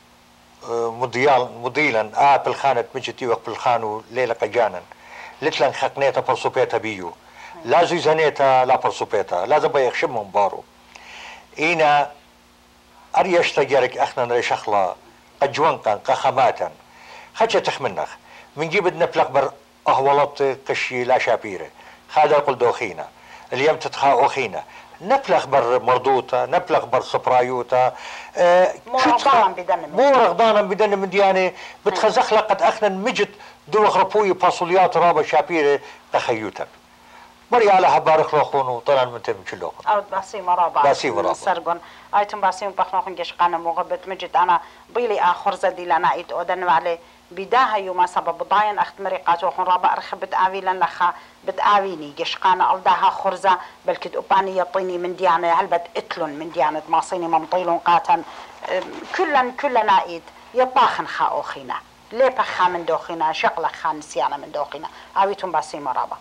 مضيال مضيلا آه بالخانة مجتي وقت بالخانو ليلة قجانا لتلن خقنيتا برسوبيتا بيو لا زيزانيتا لا برسوبيتا لا زبا يخشمهم بارو إينا أريش تجارك أخنا ريشخلا قجوانقا قخماتا خدشة تخمنخ من جيب نفلق بر أهولط قشي لا شابيرة خادا قل دوخينا اليوم تتخا أخينا نفلق بر مردوتا نفلق بر صبرايوتا آه مورغضانا بدن مورغضانا بدن من دياني بتخزخ لقد أخنا مجد دو غربوي باصوليات رابا شابيرة قخيوتا بري على حبارخ لوخون وطلع من تم كلوخون أو باسي مرابع باسي مرابع سرقون أيتم باسي بخنوخن جش قانا مغبت مجد أنا بيلي آخر زدي لنا إيد أودن عليه بداها يوم سبب ضاين أخت مريقات وخن رابع رخبت آويلا لخا بتآويني جش قانا ألداها خرزة بلكد أباني يطيني من ديانة هل بت إتلون من ديانة ماصيني ممطيلون قاتن كلن كلنا إيد يطاخن خا أوخينا ليه بخا من دوخينا شغلة خا نسيانا من دوخينا آويتم باسي مرابع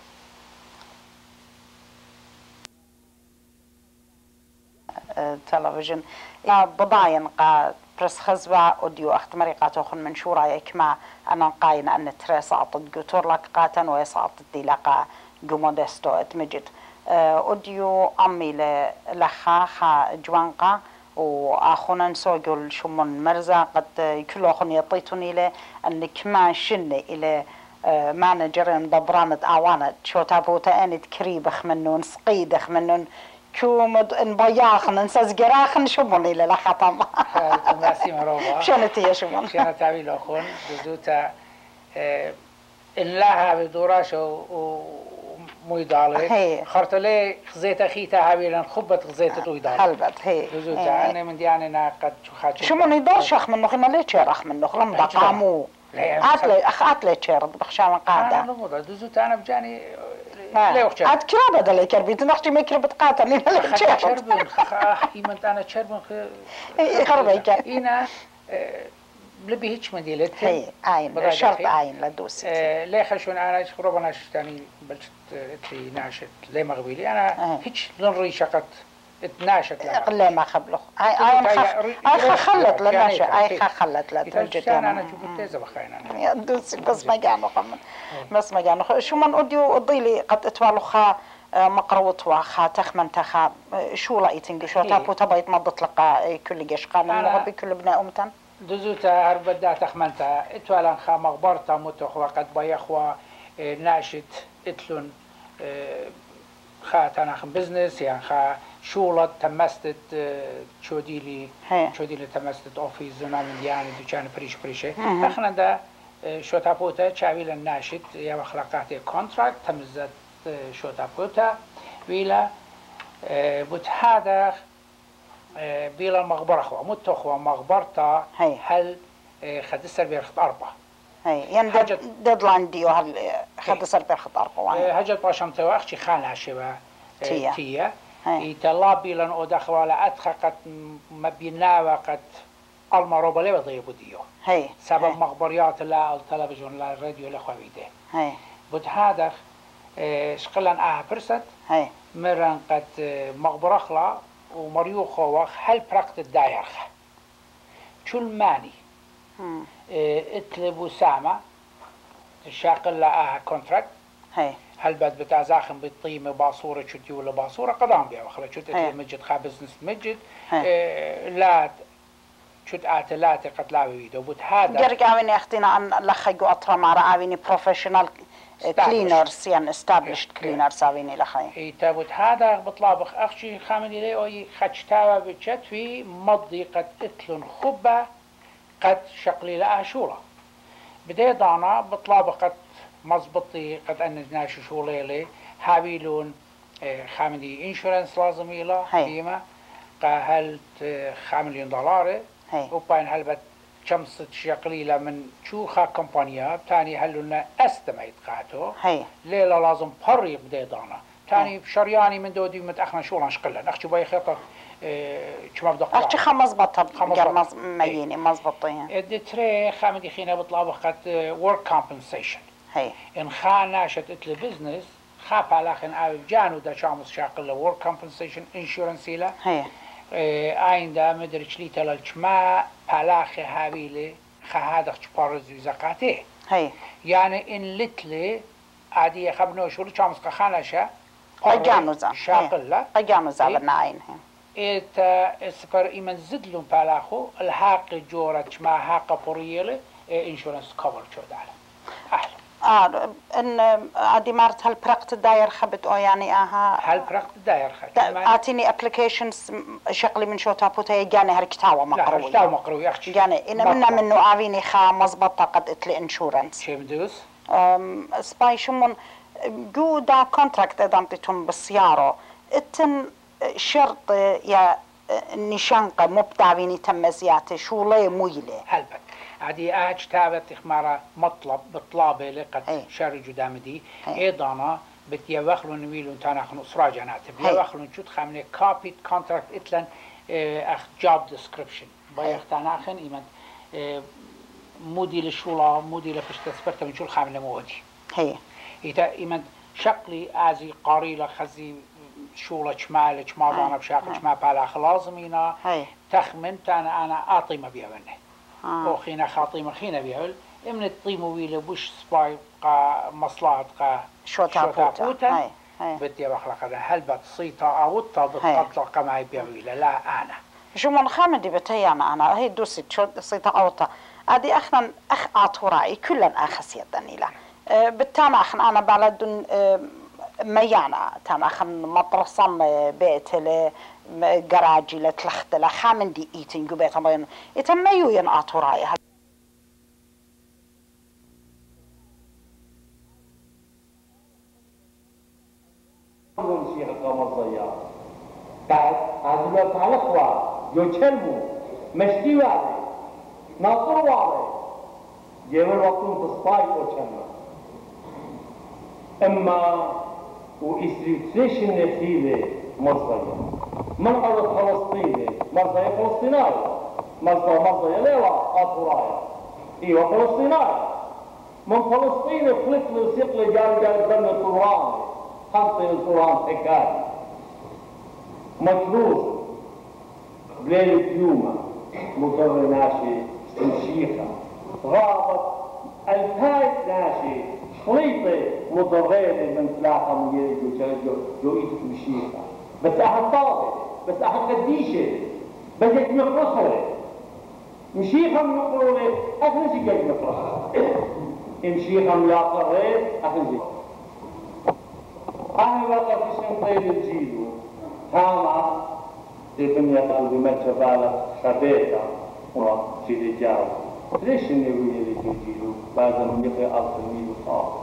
تلفزيون بضاين قا برس خزبة أوديو أخت مريقات أخن من شورا يكما أنا قاين أن تريس عطد قطور لك قاتن ويسعطد دي لقا قمودستو اتمجد أوديو أمي لخا خا جوانقا وأخونا نسوقل شمون مرزا قد كل أخون يطيتوني له أن كما شني إلى مانجر دبرانة أعوانة شو تابوتا أنت كريبخ منون سقيدخ منون كومد إن بياخن إنساز جراخن شو مني لا خطام. ناسي مروبا. شنو تيا شو من؟ شنو تعمل أخون جزوتا إن لها بدوراش وميدالة. خرط لي خزيت أخيتها هبيلا خبت خزيت تويدالة. هلبت هي. جزوتا أنا من ديانة ناقد شو خاتش. شو من يدرش أخ منه خنا ليه شرخ منه خلنا بقامو. عتلة أخ عتلة شرد بخشام قاعدة. أنا مو ضد جزوتا أنا بجاني. عاد كرابة دلي كربيت نختي ميكرو بتقاتل لي لا شربون خ إيمت أنا شربون خ خربيك إينا لبي هيك مديلة هي عين شرط عين لدوس ليه خشون أنا خربنا يعني بلشت تري ناشت ليه مغبيلي أنا هيك لنري شقت اتناشت لا لا ما خبلخ اي اي اي خلت لناشت اي خلت لا ترجت انا شوف تيزه بخينا يا دوس بس ما جانو قمن بس ما جانو شو من اوديو ضيلي قد اتوالخا مقروط وخا تخمن تخا شو لايتنج شو تابو تبيت مضت لقى كل جيش قانون مغبي كل بناء امتن دزوتا هربدا تخمنتا اتوالن خا مغبرتا متخ وقد بيخوا ناشت اتلون خا تناخ بزنس يعني خا شولت تمستت شوديلي شوديلي تمستت اوفيس زنا من يعني دكان بريش بريشه اخنا دا شو تابوتا شاويل الناشط يا اخلاقات كونتراكت تمزت شو تابوتا ويلا بتهادخ بيلا مغبره خو متخو مغبرتا هل خدسر بيرخت اربعه هي يعني ديدلاين ديو هل خدسر بيرخت اربعه هجت باشم توخشي خانه شبه تيا تيا يتلابي لن أدخل على أدخل مبينا وقت المروبلة وضيبوا ديو هي سبب هي. مخبريات لا التلفزيون لا الراديو لا خويده هي بود هذا شقلن آه برست هي مرن قد مخبرخلا ومريو خوخ هل برقت الدايرخ شو الماني اطلبوا سامة شاقل لا آه كونتراكت هي هل بعد بتاع زاخم بالطيمة باصورة شتي ولا باصورة قدام بيها وخلا شت مجد خا بزنس مجد اه لا شت آتلاتي قد لا بيدو بود هذا جرجع وين أختنا عن لخيجو أطرا مع رعاويني بروفيشنال كلينرز يعني استابلشد كلينرز عاويني لخي إيه تابوت هذا بطلابخ أخشي خامني لي أي خشتاوا بتشت في مضي قد اتلن خبة قد شقلي لها شورى بدي ضعنا بطلابخ قد مزبطي قد أنجنا شو ليلي هابيلون خامدي إنشورنس لازم يلا ديما قهلت خامليون دولار وبين هلبت شمس شقليلة من شو خا كمبانيا تاني هلونا استميت قاتو ليلة لازم بري بدي دانا تاني بشرياني من دودي متأخنا شو لانش قلنا أخشي باي خيطة شو مبدأ أخشي خمس بطة خمس ميني مزبطين الدتري خامدي خينا بطلابة قد work compensation هي إن خانة شتت البزنس خاب على خن أو جانو دا شامس شاقل له work compensation insurance إلى هي عين دا مدري شلي تلالش ما بلاخي هابيلي خهادخ شبارز وزقاته هي يعني إن لتلي عادي خبنو شو شامس خانة شا قجانو زا شاقل له قجانو زا بالنعين هي إت إسبر إيمان زدلون بلاخو الحاق جورة ما حاق بريلة insurance cover شو داله أحلى آه إن عادي مارت هل برقت الداير خبت أو يعني آها هل برقت الداير خبت أعطيني أبليكيشنز شغلي من شو تابوتة جاني هركتاوة مقروي لا هركتاوة مقروي أختي جاني إن منا منه عاويني خا مزبطة قد إتلي إنشورنس شيء بدوس سباي شو من جو دا كونتراكت ادامتهم بالسيارة اتن شرط يا نشانقة مبتعبيني تمزياتي شو لي مويلة هلبت عادي اج تابت اخمارا مطلب بطلابة لقد شاري جدام دي ايضانا بتي وخلو نويلون تانا خنو سراجانات بيا وخلو نشوت خامنة كابيت كونتراكت اتلن اخ جوب ديسكريبشن بايخ تانا خن ايمن مودي للشولا مودي لفشتسبرتا من شو الخامنة مودي هي إذا إيمان شكلي أزي قاريلة خزي شولة شمال شمال أنا بشكل شمال على خلاص مينا تخمنت أنا أنا أعطي ما بيعمله أو خينا خاطي ما خينا بيعمل إمن الطيم ويله بوش سباي قا مصلحة قا شو تعبوتا بدي بخلق هذا هل بتصيطة أو بتقطع قماعي بيعمله لا أنا شو من خامدي بتيانا أنا هي دوسي شو صيطة أوتا أدي أخنا أخ أطوراي كلن أخسيت دنيلا بالتام أخن أنا بلدن ميانا تام أخن مطرسم بيت ل جراجي لتلخت لخامن دي إيتين جبيت ما يتميو ين أطوراي شيخ القمر ضياء بعد هذا تعلقوا يوشلمو مشتي واعي ناطر واعي جيبل وقتهم تصباي وشلمو اما واستريتريشن نفيله مصرية من أرض فلسطيني مصرية فلسطينية مصرية مصرية ليوا أطورايا إيوه فلسطينية من فلسطين فلت لسيقل جال جال بن القرآن خمسين القرآن حكاية مجلوس بليل اليوم مضر ناشي الشيخة غابت الفايت ناشي خليطة مضرين من ثلاثة مليون جو جو إيتو الشيخة بس أحد طاغي بس أحد قديشة بدك مقرصة مشيخة من مقرولة أخنسي كيف مقرصة مشيخة من لاقرة أخنسي أهل وقت اسم طيب الجيلو هاما تفن يقل بمتر بالغ خبيثة وشيد جاو ليش النبي اللي تجيلو بعد من يقي أرض الميل وصار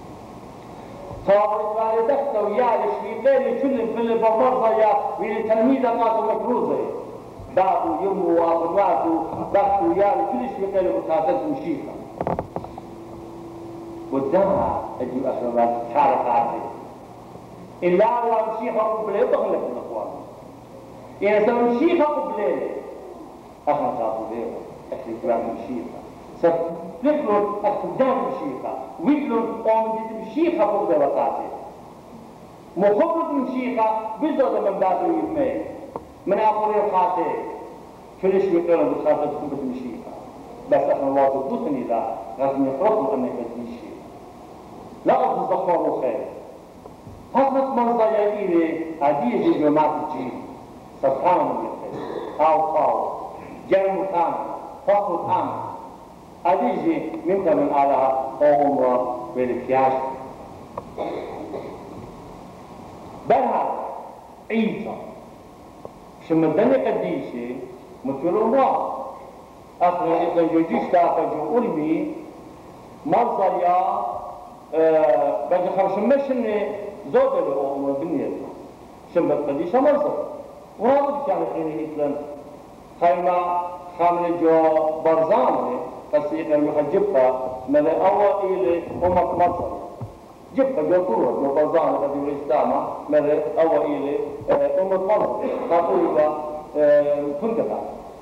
صارت والدتنا ويا الشريكين كلهم في البرمجة يا ويا تلميذة قاتل مفروضة بابو يمو وابنواته بابو ويا كل الشريكين متعدد مشيخة قدامها أجيب أخرى تعرف عادي إلا هو مشيخة قبلة بغلق من أخوان يعني سوى مشيخة قبلة أخنا تعرفوا ليه أخي كلام مشيخة سفلقلون أخدام مشيخة ويقلون أمدد مشيخة قبلة وقاتل مخبط مشيخة بزودة من بابه يمي من آخر القاتل كلش يقلون بخاطر قبلة مشيخة بس أخنا الله تبوتني ذا لازم يفرقوا أنك تمشي لا أفضل ضخور خير فقط منظر إلي عديد جماعة الجيل سبحانه يقول أو قاو جرم تام فقط تام عديد من تمن على أمر بالكياش برها عيسى شمدني قديشي مثل الله أخنا إذن جوجيش تاقى جو ألمي منظر يا أه بجي خمسمشني زود الأمور بالنية شنبت قديشة منصر وهذا كان حين إثنان خيمة خامل جو برزانة قصيقا يحجبها من أول إلى أمك مصر جبها جو طورة جو برزانة قد يريستاما من أول إلى أمك مصر خاطوها كنتها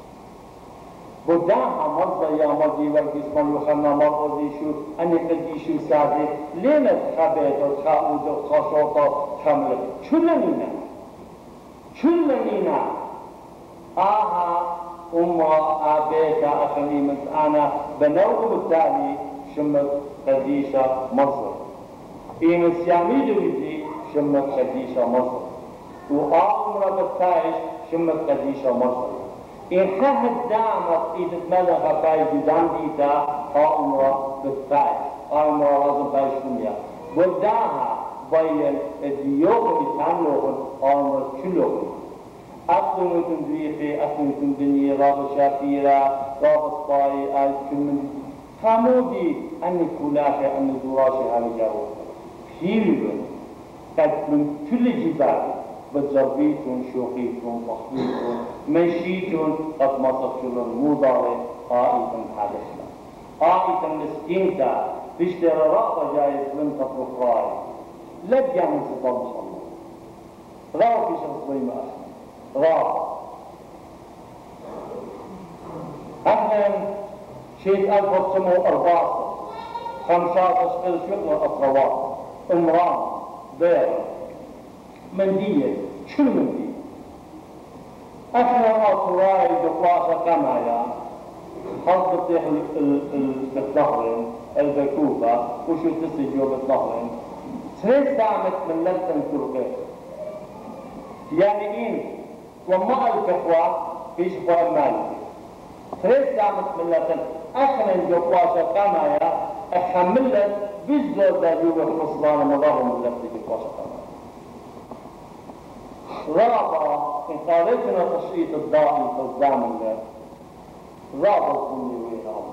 بداها مرضى يا مرضي والجسم يخلنا مرضي شو أن يقدي شو ساعده لينا تخبيت وتخاؤد وتخشوط خملة شو لنينا شو لنينا آها أمة آبيتا أخني من أنا بنوع التالي شمت قديشة مصر إيمن سيامي دويدي شمت قديشة مصر وآمرة بالتايش شمت قديشة مصر إن خهد دامت إذا تملغ باي جدام ديتا أمرا بالفعل أمرا لازم باي شمية بداها باين الديوغ يتعلوغن أمرا كلوغن أصل من تنزيخي أصل من دنيا راب شافيرا راب صباي آل كمن حمودي أني كلاشي أني دوراشي هالي جاوه تيريبن قد من كل جبال بتزربيتون شوقيتون صحبيتون مشيتون قد ما صفشلون موضاري قائدا حدثنا قائدا مسكينتا بيشتري رأفة جايز من تطرق راي لا بيعمل سلطان إن شاء الله راو في شخص ضيمة أحنا راو احنا شيء ألف وتسعمائة وأربعة عشر خمسة عشر شغل أطروات امران بير مندية شو المندية؟ احنا أطراي دقلاشة قمايا خلط بتيح بالظهرين البكوفة وشو تسجوا بالظهرين ثلاث دعمت من لنتن تركيا يعني إن وما الكفوة فيش فوق مالي ثلاث دعمت من لنتن أخنا جقواشة قمايا أحملت بالزور داليوب الخصلان مضاهم من لنتن جقواشة قمايا رابعة إن قارتنا تشريط الضائي قدام الله رابط كل وين الله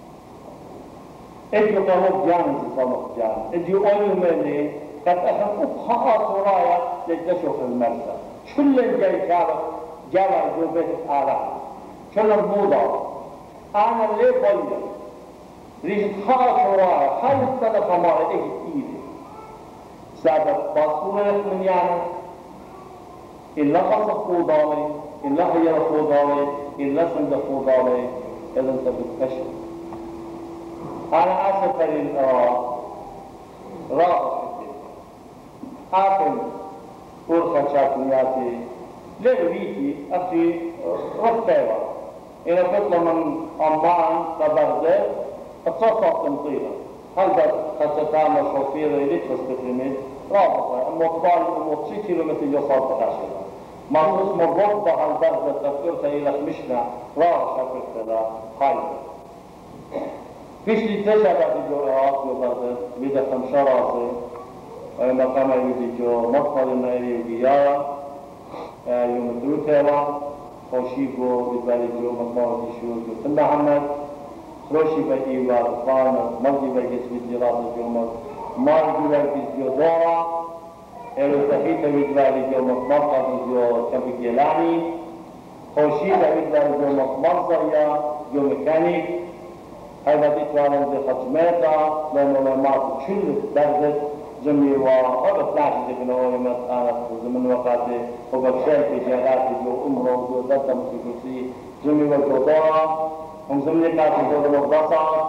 اديو طلب جانز طلب جانز اديو اولو مني قد اخذ ابخاء صرايا لتشوف المرسى كل جاي كارف جاوى جو بيت آلاف كل الموضة انا اللي بلد ريش خاء صرايا هاي الثلاثة مرة ايه ايدي سابق باصورة من يعني إلا خصف فوضالي إلا خير فوضالي إلا صندق فوضالي إذا أنت بتكشف أنا أسف للآراء راغب في حاكم أرخى شاكنياتي لغويتي أخي رفتاوة إذا تطلع من أمان لبغداد اتصفت تمطيرا هل قد تعمل شوفيرة لتخص بترميد رابطة المقبال وموتشي كيلومتر يصال بخاشرة مرموز مربوطة على البغداد تذكرتها إلى خمشنا راغب شاكرت لها خايفة فيش لي تشابه في الجرعات وبغداد بيدا خمسة راسي مقام يودي جو مطفل المائري وقيارة يوم دروتيوا خوشيبو بدبالي جو مقام تشور جو تن محمد خروشي بإيوا بطانا مجي بجس بالجراس جو مارجو بجس جو دورا إلو تحيط بدبالي جو مقام جو كبي جيلاني خوشي بدبالي جو مقام زريا جو ميكانيك هذا بيتوانا زي خدماتا لأنه لما كل درجة جميع وقبل ثلاثة في الأولمات أنا في زمن وقاتي وبشاي في جالاتي جو أمره جو ضدم في كرسي جميع والجودارة هم زمن قاتي جو المقدسة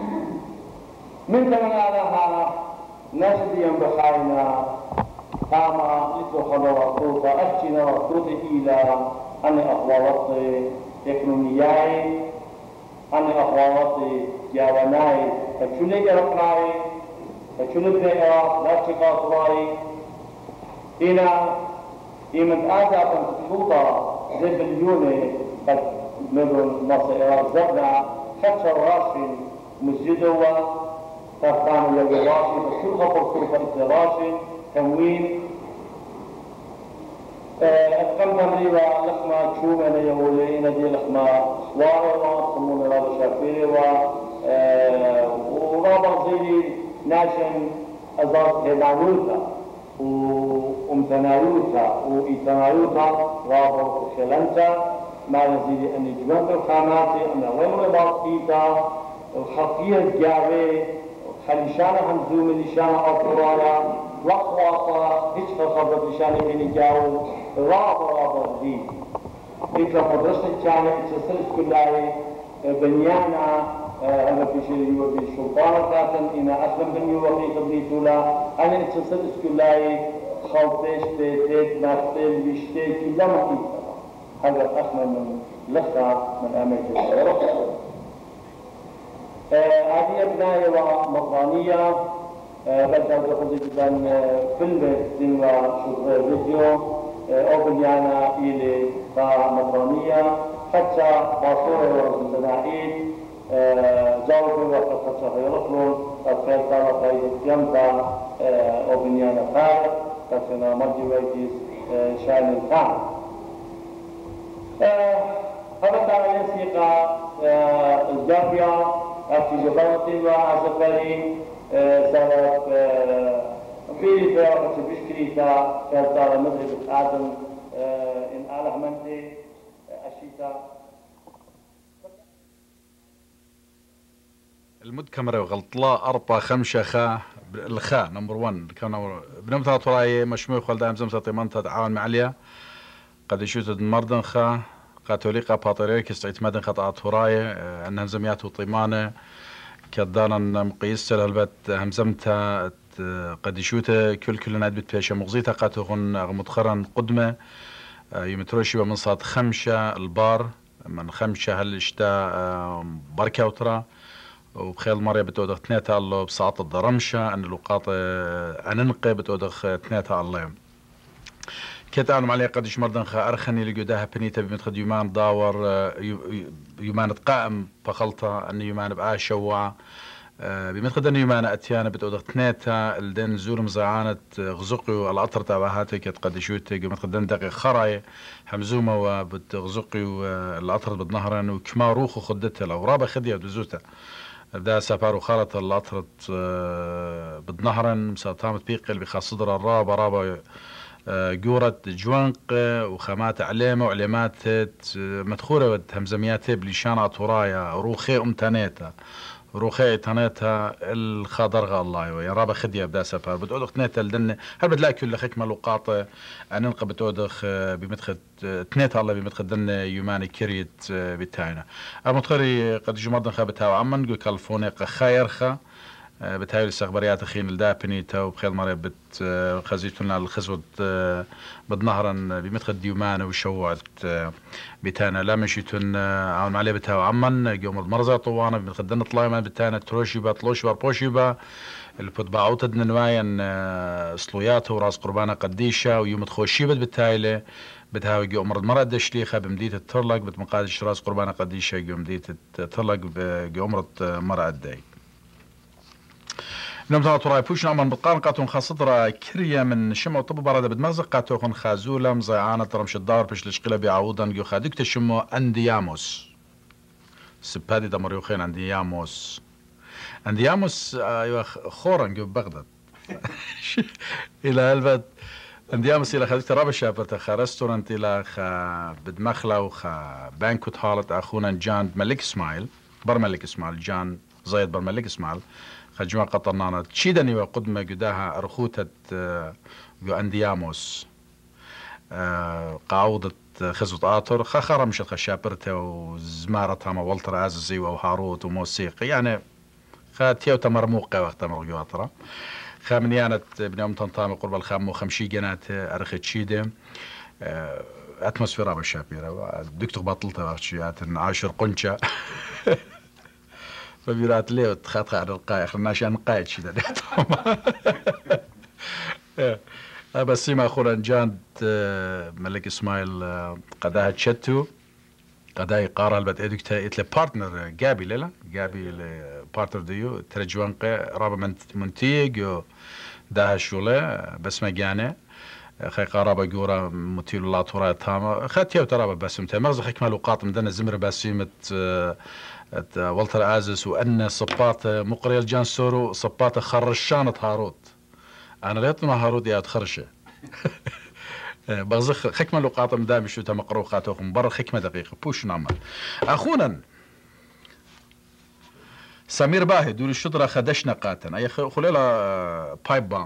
من زمن على ناشد يوم بخارنا قاما لتو خلوا وقوطة أشتنا وقوطة إلى أن أخوات إقنونياي أن أخوات جاوناي فشولي جرقناي فشولي بيئة لا تشكات راي هنا إيمن آزا تنسلوطة زي بليوني قد نقول مصيرات زبنا خدش راشي مسجدوا تفتان يجي راشي فشول خطر سلطة إتراشي تموين أتقلنا مريبا لخما تشوما ليولينا دي لخما خواروا صمونا رابا شافيروا ورابا زيدي ناشن أزار هنانوتا وامتناوتا وإتناوتا رابا وشلنتا ما نزيدي أن يجمعت الخاماتي أن وين رباطيتا الخطية الجاوي خليشانا همزوم لشانا أطرالا لخواطا هيش خبرت لشانا بيني جاو رابا رابا دي إذا مدرسة كان إتسلس كلاي بنيانا أنا في شيء يوبي السلطان كاتن إنا أسلم بني وقي قبلي تولا أنا إتسلس كلاي خلطيش تيت نافتيل بيشتي كلا ما هذا أخنا من لخا من أمريكا الصغيرة هذه أبنائي ومطرانية بدأ بخصوص جدا فيلم دين وشوف فيديو أو بنيانا إلي مطرانية حتى باصورة وزنائيد جاوبوا وقت حتى غيرتهم أتخيل كان قيد يمتع أو بنيانا خارج كتنا مرجي ويجيز شان الكام هذا كان يسيق الجامعة في جبلتي وعزفري سبب في بيرقص بشكريتا كالدار مدرب آدم إن آله منتي أشيتا المد كاميرا غلطلا أربعة خمسة خا الخا نمبر واحد كان بنمتها طراي مشموع خال دائم زمسة طيمانتها تعاون معليا قد يشوت مردن خا كاثوليقا باطريرك استعيت مدن خط طراي أن همزميات وطيمانة كدانا مقيس البت همزمتها قد يشوت كل كل ناد بتباشا مغزيتها قاتوغن متخرن قدمة يمتروشي من صاد خمسة البار من خمسة هالشتا بركة وترى وبخيل مرة بتودخ تناتا الله بساعة الضرمشة أن الوقات أننقى بتودخ تناتا الله كتعلم عليه قدش مردن خا أرخني لجودها بنيتا بمتخد يمان داور يمان تقائم بخلطة أن يمان بقى شوع بمتخد أن يمان أتيانا بتودخ تناتا الدين زور مزعانة غزقي الأطر تبعهاتي كت قدشوتي بمتخد دين دقي خراي همزومة وبتغزقي الأطر بالنهران وكما روخو خدتها لو رابا خدية ودزوتها بدأ سفر وخالط الأطرة بالنهرن مساطامة بيقل بخاص صدر الرابة رابة جورة جوانق وخامات علامة وعلامات مدخولة همزميات بليشان عطورايا روخي أمتانيتا روخي تانيتا الخضرغة الله يا رابا خدية بدأ سفر بتقول تنيتا لدن هل بتلاقي كل خكمة لقاط أننقى بتودخ بمدخل تنيتا الله بمدخل دن يوماني كريت بتاعنا المتخري قد جمردن خابتها وعمن جو كالفوني خايرخا بتهاي الاستخباريات خين الدابنيتا وبخيل مرة بت خزيتنا الخزوة بالنهرن بمدخل ديومان وشوعت بتانا لا مشيتون عون عليه بتها وعمن يوم المرزة طوانا بمدخل دن طلايما بتانا تروشيبا تلوشيبا بوشيبا اللي بتبعوت نوايا صلويات وراس قربانة قديشة ويوم تخوشيبت بتايله بتهاوي جو مرض مرة دشليخة بمديت الترلق بتمقادش راس قربانة قديشة جو مديت الترلق بجو مرض مرة قدي نمتنا تراي بوش نعمل بتقارن قاتون خاصة كريا من شمع طب برادة بدمغزق قاتون خازولة مزيعانة ترمش الدار بش لشقلة بيعوضا جو خادك تشمو اندياموس سبادي دمريوخين اندياموس اندياموس ايوه خورن جو بغداد الى هلبت اندياموس الى خادك ترابة شابرتا خا رستورانت الى خا بدمخلة وخا بانكوت هالت اخونا جان ملك اسماعيل بر ملك اسماعيل جان زايد بر ملك اسماعيل خجمع قطرنانا تشيدني وقدمة قداها رخوتة جو اندياموس قاوضة خزوة آطر خاخرة مشت خشابرته وزمارتها ما والتر عززي وهاروت وموسيقى يعني خاتيو تمرموقة وقت مرقو آطرة خامنيانة بن يوم تنطامي قرب الخام وخمشي جنات أرخي تشيدة أتموسفيرا بالشابيرة دكتور بطلتها وقتشيات عاشر قنشة فبيرات ليه وتخاطها على القاية خلنا عشان نقايد شي ده بس سيما أخونا جاند ملك إسماعيل قداها تشتو قداها يقارها البت إدوكتا إتلي بارتنر جابي ليلا جابي بارتنر ديو ترجوانقة رابا منتيج داها شولة بس مجانة خي قرابة جورا متيل الله تورا تاما خاتيو ترابا بس متى مغز حكمة لقاط مدنا زمر باسيمة والتر آزس وأن صباط مقري الجان سورو صباط خرشانة هاروت أنا ليت ما هاروت يا تخرشة بغزخ حكمة لقاط مدام شو تمقرو خاتوكم برا حكمة دقيقة بوش نعمل أخونا سمير باهي دول الشطرة خدشنا قاتن أي خليلا بايب بام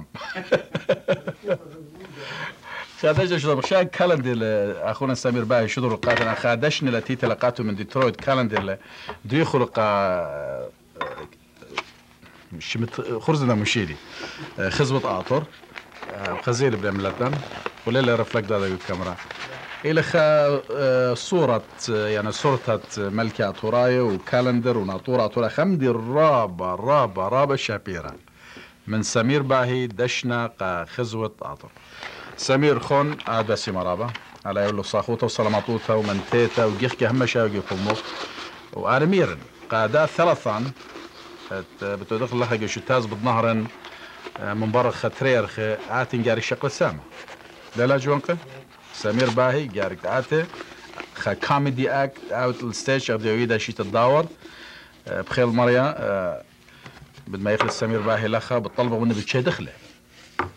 خدشنا شو مشان كالندر أخونا سمير باهي شطر قاتن خدشنا التي تلقاته من ديترويت كالندر دي خلق مش خرزنا مشيلي خزبة آطر خزير بلملتن وليلا رفلك هذا الكاميرا إلى خا صورة يعني صورة ملكة أطوراي وكالندر وناطورة أطوراي خمدي الرابة رابة رابة شابيرة من سمير باهي دشنا قا خزوة أطر سمير خون عاد بسي مرابة على يقول له صاخوته وصلماطوته ومنتيته وجيخك هم شاوقي فموك وآرميرن قادا ثلاثان بتدخل لها جشتاز بالنهرن من برا خطرير خ عاتن جاري شقل سامة لا لا جوانقه سمير باهي جارك عاته خا كوميدي اكت اوت الستيج ابدا يريد شي تداور بخيل مريا بد ما يخلص سمير باهي لخا بالطلبه منه بتشي دخله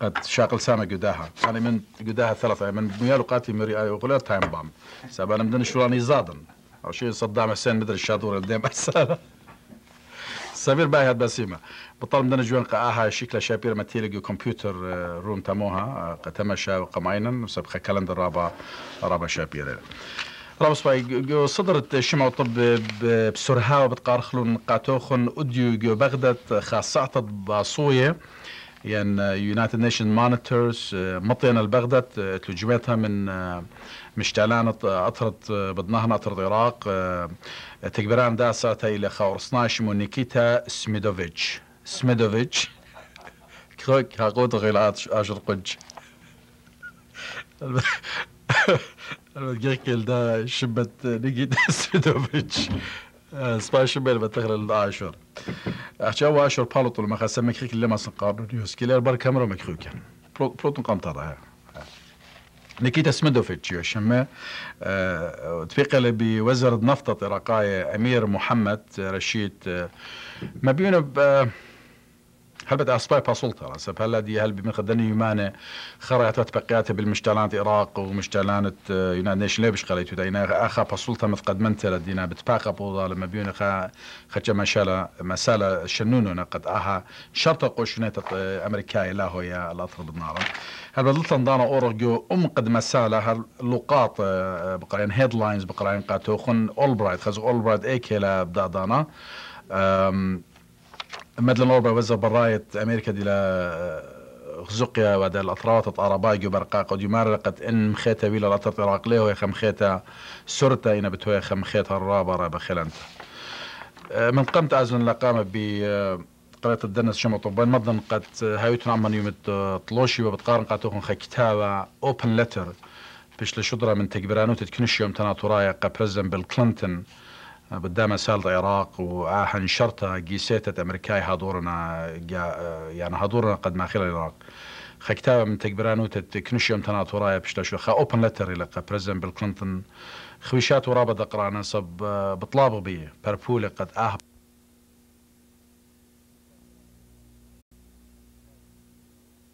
قد شاقل سامة قداها أنا من قداها ثلاثة من ميالو قاتي مري أي وقولها تايم بام سبب أنا مدن شو راني زادن أو شيء صدام حسين مدري الشاطور اللي ديم أسالة سمير باي هاد بسيمة بطل مدن جوان قاها شكله شابير ماتيلي كمبيوتر روم تموها قتمشى وقمعينا سبخ كالندر رابا رابا شابير رابا سباي صدرت شمع طب بسرها وبتقارخلون قاتوخن أديو جو بغداد خاصة باصوية يعني يونايتد نيشن مونيتورز مطينا البغداد تلجمتها من مشتعلان أطرد بدناها أطرد العراق تكبران دا ساعتها إلى خورسناش من نيكيتا سميدوفيتش سميدوفيتش كروك هاقود غيلات أجر قج الجيكل دا شبت نيكيتا سميدوفيتش سباي شبيل بتغل العاشر أحكي أول عاشر بالوطو لما خاصة مكريك اللي ما سنقابل نيوز كيلر بار كاميرا مكروكا بلوتون قمطرة نيكيتا سميدوفيتش يشمه تفيق اللي بوزارة نفط عراقية أمير محمد رشيد ما بيونه ب هل بدأ أسباي باسولتا سب هلا دي هل بمن خدني يمانة خريطة بقياتها بالمشتلانات العراق ومشتلانات يونايتد نيشن ليبش خليتو دينا أخا باسولتا متقدمنت لدينا بتباقى بوضا لما بيونه خا خدش مشالة مسالة شنوننا قد أها شرطة قوشنات أمريكاي لا هو يا الأطرب النار هل بدلت نضانا أورجو أم قد مسالة هاللقاط بقرين هيدلاينز بقرين قاتوخن أولبرايت خزو أولبرايت إيكيلا بدأ دانا مدلن أوربا وزر براية أمريكا دي خزقيا ودى الأطرات الطارباي برقاق ودي مارقت إن مخيتا ويلا الأطرات العراق ليه ويخا مخيتا سرتا إنا بتويا خا مخيتا الرابا رابا خلانتا من قمت أزن لقامة بقرية الدنس شمع طبان مضن قد هايوتنا عمان يوم طلوشي وبتقارن قاتوخن خا كتابة أوبن لتر بيش لشدرة من تكبرانو تتكنش يوم تناطورايا قا بريزن بيل كلينتون قدام سالة العراق وآهن شرطة جيسيتة أمريكاي هادورنا يعني هادورنا قد ما خلال العراق خا كتابة من تكبرانو تتكنش يوم تناطورايا بيش لشو خا أوبن لتر إلى قا بريزن بيل كلينتون خويشات ورابط أقرانا صب بطلابه بيه بربولي قد آه